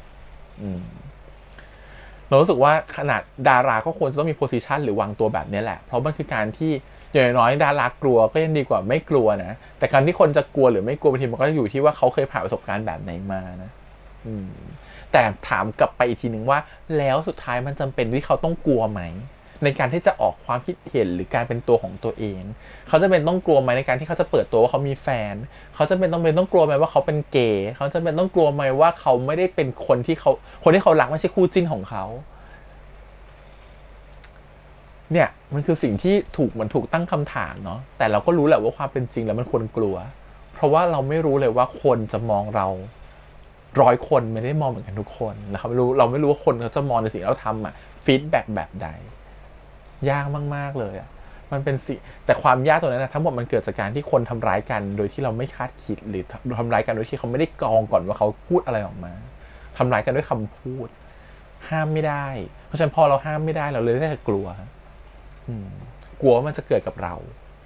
เรารู้สึกว่าขนาดดาราก็ควรจะต้องมีโพสิชันหรือวางตัวแบบนี้แหละเพราะมันคือการที่อย่างน้อยดารากลัวก็ยังดีกว่าไม่กลัวนะแต่การที่คนจะกลัวหรือไม่กลัวบางทีมันก็อยู่ที่ว่าเขาเคยผ่านประสบการณ์แบบไหนมานะแต่ถามกลับไปอีกทีนึงว่าแล้วสุดท้ายมันจำเป็นที่เขาต้องกลัวไหมในการที่จะออกความคิดเห็นหรือการเป็นตัวของตัวเองเขาจะเป็นต้องกลัวไหมในการที่เขาจะเปิดตัวว่าเขามีแฟนเขาจะเป็นต้องกลัวไหมว่าเขาเป็นเกย์เขาจะเป็นต้องกลัวไหมว่าเขาไม่ได้เป็นคนที่เขารักไม่ใช่คู่จิ้นของเขาเนี่ยมันคือสิ่งที่ถูกตั้งคำถามเนาะแต่เราก็รู้แหละว่าความเป็นจริงแล้วมันควรกลัวเพราะว่าเราไม่รู้เลยว่าคนจะมองเรา100 คนไม่ได้มองเหมือนกันทุกคนแล้วเราไม่รู้ว่าคนเขาจะมองในสิ่งที่เราทำฟีดแบ็กแบบใดยากมากๆเลยมันเป็นแต่ความยากตรงนั้นทั้งหมดมันเกิดจากการที่คนทำร้ายกันโดยที่เราไม่คาดคิดหรือทำร้ายกันโดยที่เขาไม่ได้กรองก่อนว่าเขาพูดอะไรออกมาทำร้ายกันด้วยคำพูดห้ามไม่ได้เพราะฉะนั้นพอเราห้ามไม่ได้เราเลยได้แต่กลัวว่ามันจะเกิดกับเรา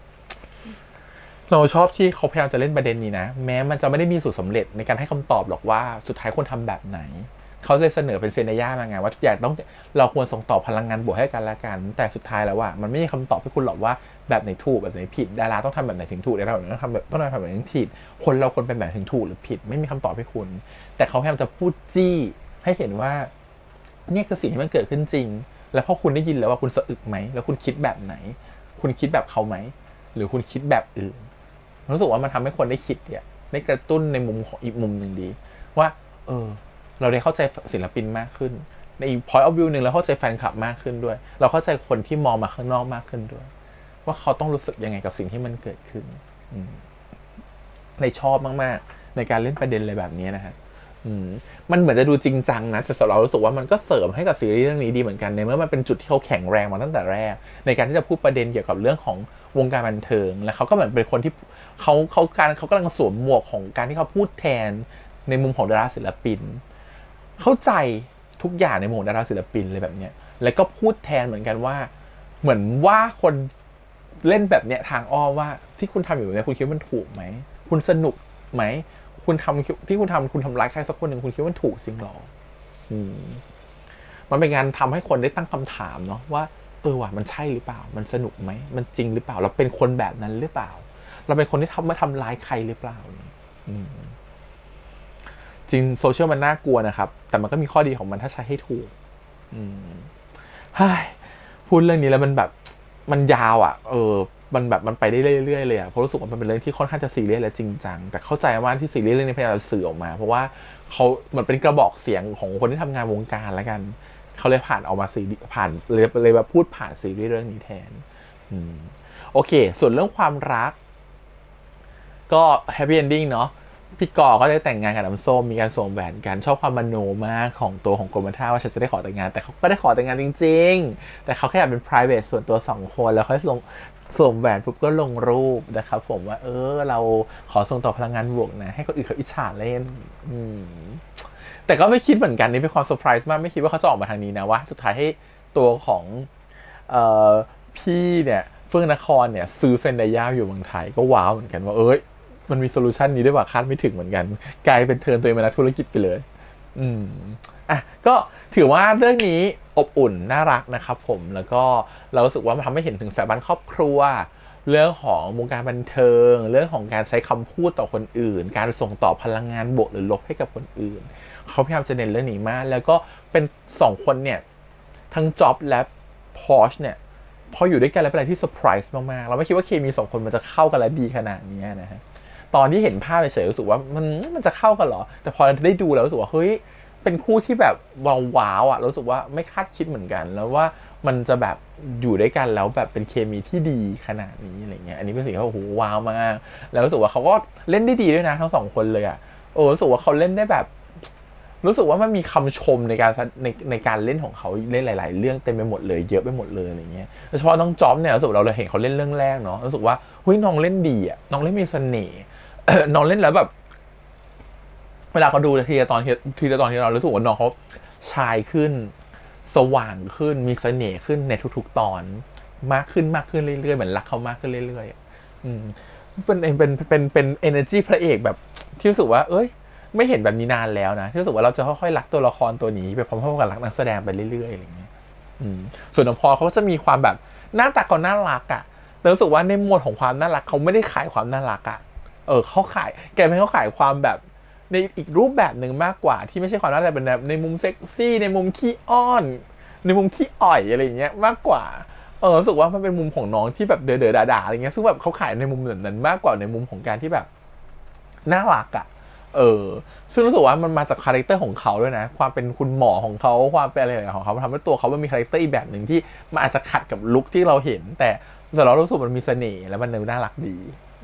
ชอบที่เขาพยายามจะเล่นประเด็นนี้นะแม้มันจะไม่ได้มีสูตรสำเร็จในการให้คำตอบหรอกว่าสุดท้ายควรทำแบบไหนเขาจะเสนอเป็นเซนย่ามาไงว่าทุกอย่างเราควรส่งต่อพลังงานบวกให้กันละกันแต่สุดท้ายแล้วมันไม่มีคำตอบให้คุณหรอกว่าแบบไหนถูกแบบไหนผิดดาราต้องทำแบบไหนถึงถูกดาราต้องทำแบบไหนถึงผิดคนเราควรเป็นแบบถึงถูกหรือผิดไม่มีคำตอบให้คุณแต่เขาพยายามจะพูดจี้ให้เห็นว่านี่คือสิ่งที่มันเกิดขึ้นจริงแล้วพอคุณได้ยินแล้วว่าคุณสะอึกไหมแล้วคุณคิดแบบไหนคุณคิดแบบเขาไหมหรือคุณคิดแบบอื่นรู้สึกว่ามันทำให้คนได้คิดได้กระตุ้นในมุมของอีกมุมหนึ่งดีว่าเราได้เข้าใจศิลปินมากขึ้นในอีก point of view นึงเราเข้าใจแฟนคลับมากขึ้นด้วยเราเข้าใจคนที่มองมาข้างนอกมากขึ้นด้วยว่าเขาต้องรู้สึกยังไงกับสิ่งที่มันเกิดขึ้นเลยชอบมากๆในการเล่นประเด็นอะไรแบบนี้นะฮะมันเหมือนจะดูจริงจังนะแต่สำหรับเรารู้สึกว่ามันก็เสริมให้กับซีรีส์เรื่องนี้ดีเหมือนกันในเมื่อมันเป็นจุดที่เขาแข็งแรงมาตั้งแต่แรกในการที่จะพูดประเด็นเกี่ยวกับเรื่องของวงการบันเทิงและเขาก็เหมือนเป็นคนที่เขากำลังสวมหมวกของการที่เขาพูดแทนในมุมของดาราศิลปินเข้าใจทุกอย่างในมุมของดาราศิลปินเลยแบบเนี้ยแล้วก็พูดแทนเหมือนกันว่าเหมือนว่าคนเล่นแบบเนี้ยทางอ้อมว่าที่คุณทำอยู่เนี่ยคุณคิดว่ามันถูกไหมคุณสนุกไหมคุณทำที่คุณทำร้ายใครสักคนหนึ่งคุณคิดว่ามันถูกจริงหรอมันเป็นการทำให้คนได้ตั้งคำถามเนาะว่าว่ะมันใช่หรือเปล่ามันสนุกไหมมันจริงหรือเปล่าเราเป็นคนแบบนั้นหรือเปล่าเราเป็นคนที่ทำร้ายใครหรือเปล่าจริงโซเชียลมันน่ากลัวนะครับแต่มันก็มีข้อดีของมันถ้าใช้ให้ถูกพูดเรื่องนี้แล้วมันแบบมันยาวอ่ะมันแบบมันไปได้เรื่อยๆเลยอ่ะเพราะรู้สึกว่ามันเป็นเรื่องที่ค่อนข้างจะซีเรียสและจริงจังแต่เข้าใจว่าที่ซีเรียสเรื่องนี้พยายามจะสื่อออกมาเพราะว่าเขาเหมือนเป็นกระบอกเสียงของคนที่ทำงานวงการแล้วกันเขาเลยผ่านออกมาผ่านเลยมาพูดผ่านซีรีส์เรื่องนี้แทนโอเคส่วนเรื่องความรักก็แฮปปี้เอนดิ้งเนาะพี่กอก็ได้แต่งงานกับน้ำส้มมีการสวมแหวนกันชอบความมโนมากของตัวของกรมท่าว่าฉันจะได้ขอแต่งงานแต่เขาก็ได้ขอแต่งงานจริงๆแต่เขาแค่อยากเป็น private ส่วนตัว2คนแล้วค่อยลงสวมแหวนปุ๊บก็ลงรูปนะครับผมว่าเราขอส่งต่อพลังงานบวกนะให้คนอื่นเขาอิจฉาเล่นแต่ก็ไม่คิดเหมือนกันนี่เป็นความเซอร์ไพรส์มากไม่คิดว่าเขาจะออกมาทางนี้นะว่าสุดท้ายให้ตัวของพี่เนี่ยเฟื่องนครเนี่ยซื้อเซนไดย่าอยู่เมืองไทยก็ว้าวเหมือนกันว่ามันมีโซลูชันนี้ด้วยว่าคาดไม่ถึงเหมือนกันกลายเป็นเทิร์นตัวเองเป็นนักธุรกิจไปเลยก็ถือว่าเรื่องนี้อบอุ่นน่ารักนะครับผมแล้วก็เรารู้สึกว่ามันทำให้เห็นถึงสถาบันครอบครัวเรื่องของวงการบันเทิงเรื่องของการใช้คำพูดต่อคนอื่นการส่งต่อพลังงานบวกหรือลบให้กับคนอื่นเขาพยายามจะเน้นเรื่องนี้มากแล้วก็เป็น2คนเนี่ยทั้งจ็อบและพอชเนี่ยพออยู่ด้วยกันแล้วเป็นอะไรที่เซอร์ไพรส์มากๆเราไม่คิดว่าเคมี2คนมันจะเข้ากันและดีขนาดนี้นะฮะตอนที่เห็นภาพเฉยๆรู้สึกว่ามันจะเข้ากันเหรอแต่พอได้ดูแล้วรู้สึกว่าเฮ้ยเป็นคู่ที่แบบว้าวอ่ะรู้สึกว่าไม่คาดคิดเหมือนกันแล้วว่ามันจะแบบอยู่ด้วยกันแล้วแบบเป็นเคมีที่ดีขนาดนี้อะไรเงี้ยอันนี้เป็นสิ่งที่โอ้โหว้าวมากแล้วรู้สึกว่าเขาก็เล่นได้ดีด้วยนะทั้ง2คนเลยอ่ะรู้สึกว่าเขาเล่นได้แบบรู้สึกว่ามันมีคำชมในการเล่นของเขาเล่นหลายๆเรื่องเต็มไปหมดเลยเยอะไปหมดเลยอะไรเงี้ยโดยเฉพาะน้องจ๊อบเนี่ยรู้สึกเราเห็นเขาเล่นเรื่องแรกเนาะรู้สึกว่าเฮ้ยน้องเล่นดีอ่ะน้องเล่นมีเสน่ห์น้องเล่นแล้วแบบเวลาเขาดูทีละตอนที่เรารู้สึกว่าน้องเขาชายขึ้นสว่างขึ้นมีเสน่ห์ขึ้นในทุกๆตอนมากขึ้นเรื่อยๆเหมือนรักเขามากขึ้นเรื่อยๆเป็น energy พระเอกแบบที่รู้สึกว่าไม่เห็นแบบนี้นานแล้วนะที่รู้สึกว่าเราจะค่อยๆรักตัวละครตัวนี้ไปพร้อมๆกับรักนักแสดงไปเรื่อยๆอะไรอย่างเงี้ยส่วนน้องพอเขาก็จะมีความแบบหน้าตาเขาน่ารักอ่ะแต่รู้สึกว่าในหมวดของความน่ารักเขาไม่ได้ขายความน่ารักอ่ะเขาขายเขาขายความแบบในอีกรูปแบบหนึ่งมากกว่าที่ไม่ใช่ความน่ารักเป็นแบบในมุมเซ็กซี่ในมุมขี้อ้อนในมุมขี้อ่อยอะไรอย่างเงี้ยมากกว่ารู้สึกว่ามันเป็นมุมของน้องที่แบบเด๋อๆด่าๆอะไรเงี้ยซึ่งแบบเขาขายในมุมนั้นมากกว่าในมุมของการที่แบบน่ารักอ่ะซึ่งรู้สึกว่ามันมาจากคาแรคเตอร์ของเขาด้วยนะความเป็นคุณหมอของเขาความเป็นอะไรของเขาทำให้ตัวเขามันมีคาแรคเตอร์อีกแบบหนึ่งที่มันอาจจะขัดกับลุคที่เราเห็นแต่เรารู้สึกมันมีเสน่ห์และมันน่ารักดี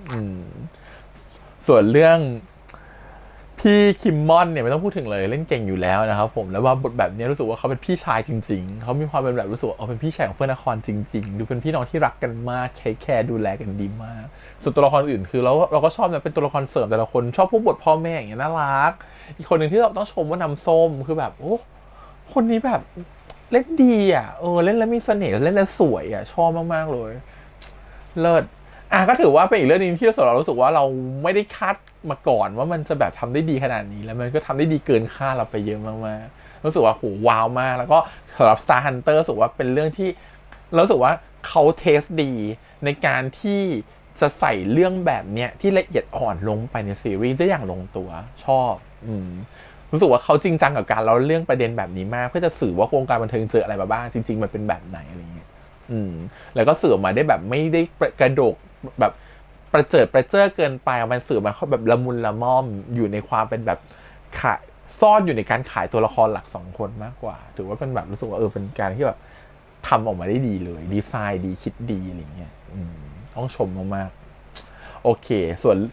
ส่วนเรื่องพี่คิมมอนเนี่ยไม่ต้องพูดถึงเลยเล่นเก่งอยู่แล้วนะครับผมแล้วว่าบทแบบนี้รู้สึกว่าเขาเป็นพี่ชายจริงๆเขามีความเป็นแบบรู้สึกว่าเป็นพี่ชายของเฟื่องนครจริงๆดูเป็นพี่น้องที่รักกันมากแคร์ดูแลกันดีมากส่วนตัวละครอื่นคือเราก็ชอบนะเป็นตัวละครเสริมแต่ละคนชอบพวกบทพ่อแม่อย่างเงี้ยน่ารักอีกคนหนึ่งที่เราต้องชมว่าน้ำส้มคือแบบคนนี้แบบเล่นดีอ่ะเล่นแล้วมีเสน่ห์เล่นแล้วสวยอ่ะชอบมากๆเลยเลิศก็ถือว่าเป็นอีกเรื่องนึงที่เรารู้สึกว่าเราไม่ได้คาดมาก่อนว่ามันจะแบบทำได้ดีขนาดนี้แล้วมันก็ทำได้ดีเกินคาดเราไปเยอะมากๆรู้สึกว่าโหว้าวมากแล้วก็สำหรับ Star Hunter รู้สึกว่าเป็นเรื่องที่เรารู้สึกว่าเขาเทสดีในการที่จะใส่เรื่องแบบเนี้ยที่ละเอียดอ่อนลงไปในซีรีส์ได้อย่างลงตัวชอบรู้สึกว่าเขาจริงจังกับการเล่าเรื่องประเด็นแบบนี้มากเพื่อจะสื่อว่าวงการบันเทิงเจออะไรมาบ้างจริงๆมันเป็นแบบไหนอะไรเงี้ยแล้วก็สื่อมาได้แบบไม่ได้กระโดดแบบประเจิดเกินไปมันสื่อมาเขาแบบละมุนละม่อมอยู่ในความเป็นแบบขายซ่อนอยู่ในการขายตัวละครหลัก2คนมากกว่าถือว่าเป็นแบบรู้สึกว่าเป็นการที่แบบทำออกมาได้ดีเลยดีไซน์ดีคิดดีอะไรเงี้ยต้องชมมากๆโอเคส่วน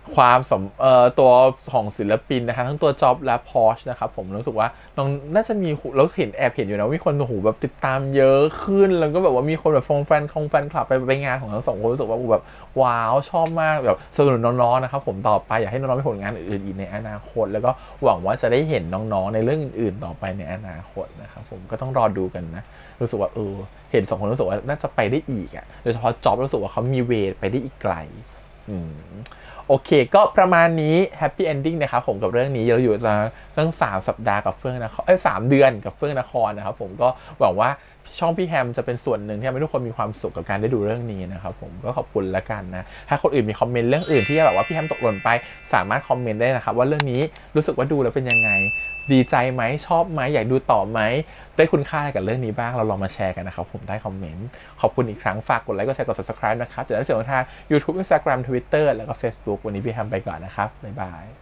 ความตัวของศิลปินนะคะทั้งตัวจ็อบและพอชนะครับผมรู้สึกว่าน้องน่าจะมีเราแอบเห็นอยู่นะมีคนโอ้โหแบบติดตามเยอะขึ้นแล้วก็แบบว่ามีคนแบบแฟนคลับไปงานของทั้งสองคนรู้สึกว่าแบบว้าวชอบมากแบบสนับสนุนน้องๆนะครับผมต่อไปอยากให้น้องๆมีผลงานอื่นๆอีกในอนาคตแล้วก็หวังว่าจะได้เห็นน้องๆในเรื่องอื่นๆต่อไปในอนาคตนะครับผมก็ต้องรอดูกันนะรู้สึกว่าเห็นสองคนรู้สึกว่าน่าจะไปได้อีกอ่ะโดยเฉพาะจ็อบรู้สึกว่าเขามีเวทไปได้อีกไกลโอเคก็ประมาณนี้แฮปปี้เอนดิ้งนะครับผมกับเรื่องนี้เราอยู่ตั้ง3 สัปดาห์กับเฟื่องนคร3 เดือนกับเฟื่องนครนะครับผมก็หวังว่าช่องพี่แฮมจะเป็นส่วนหนึ่งที่ทำให้ทุกคนมีความสุขกับการได้ดูเรื่องนี้นะครับผมก็ขอบคุณละกันนะถ้าคนอื่นมีคอมเมนต์เรื่องอื่นที่แบบว่าพี่แฮมตกหล่นไปสามารถคอมเมนต์ได้นะครับว่าเรื่องนี้รู้สึกว่าดูแล้วเป็นยังไงดีใจไหมชอบไหมอยากดูต่อไหมได้คุณค่ากับเรื่องนี้บ้างเราลองมาแชร์กันนะครับผมใต้คอมเมนต์ขอบคุณอีกครั้งฝากกดไลค์กดแชร์กด subscribe นะครับจะได้เสียงทาง YouTube Instagram Twitter แล้วก็ Facebook วันนี้พี่แฮมไปก่อนนะครับบ๊ายบาย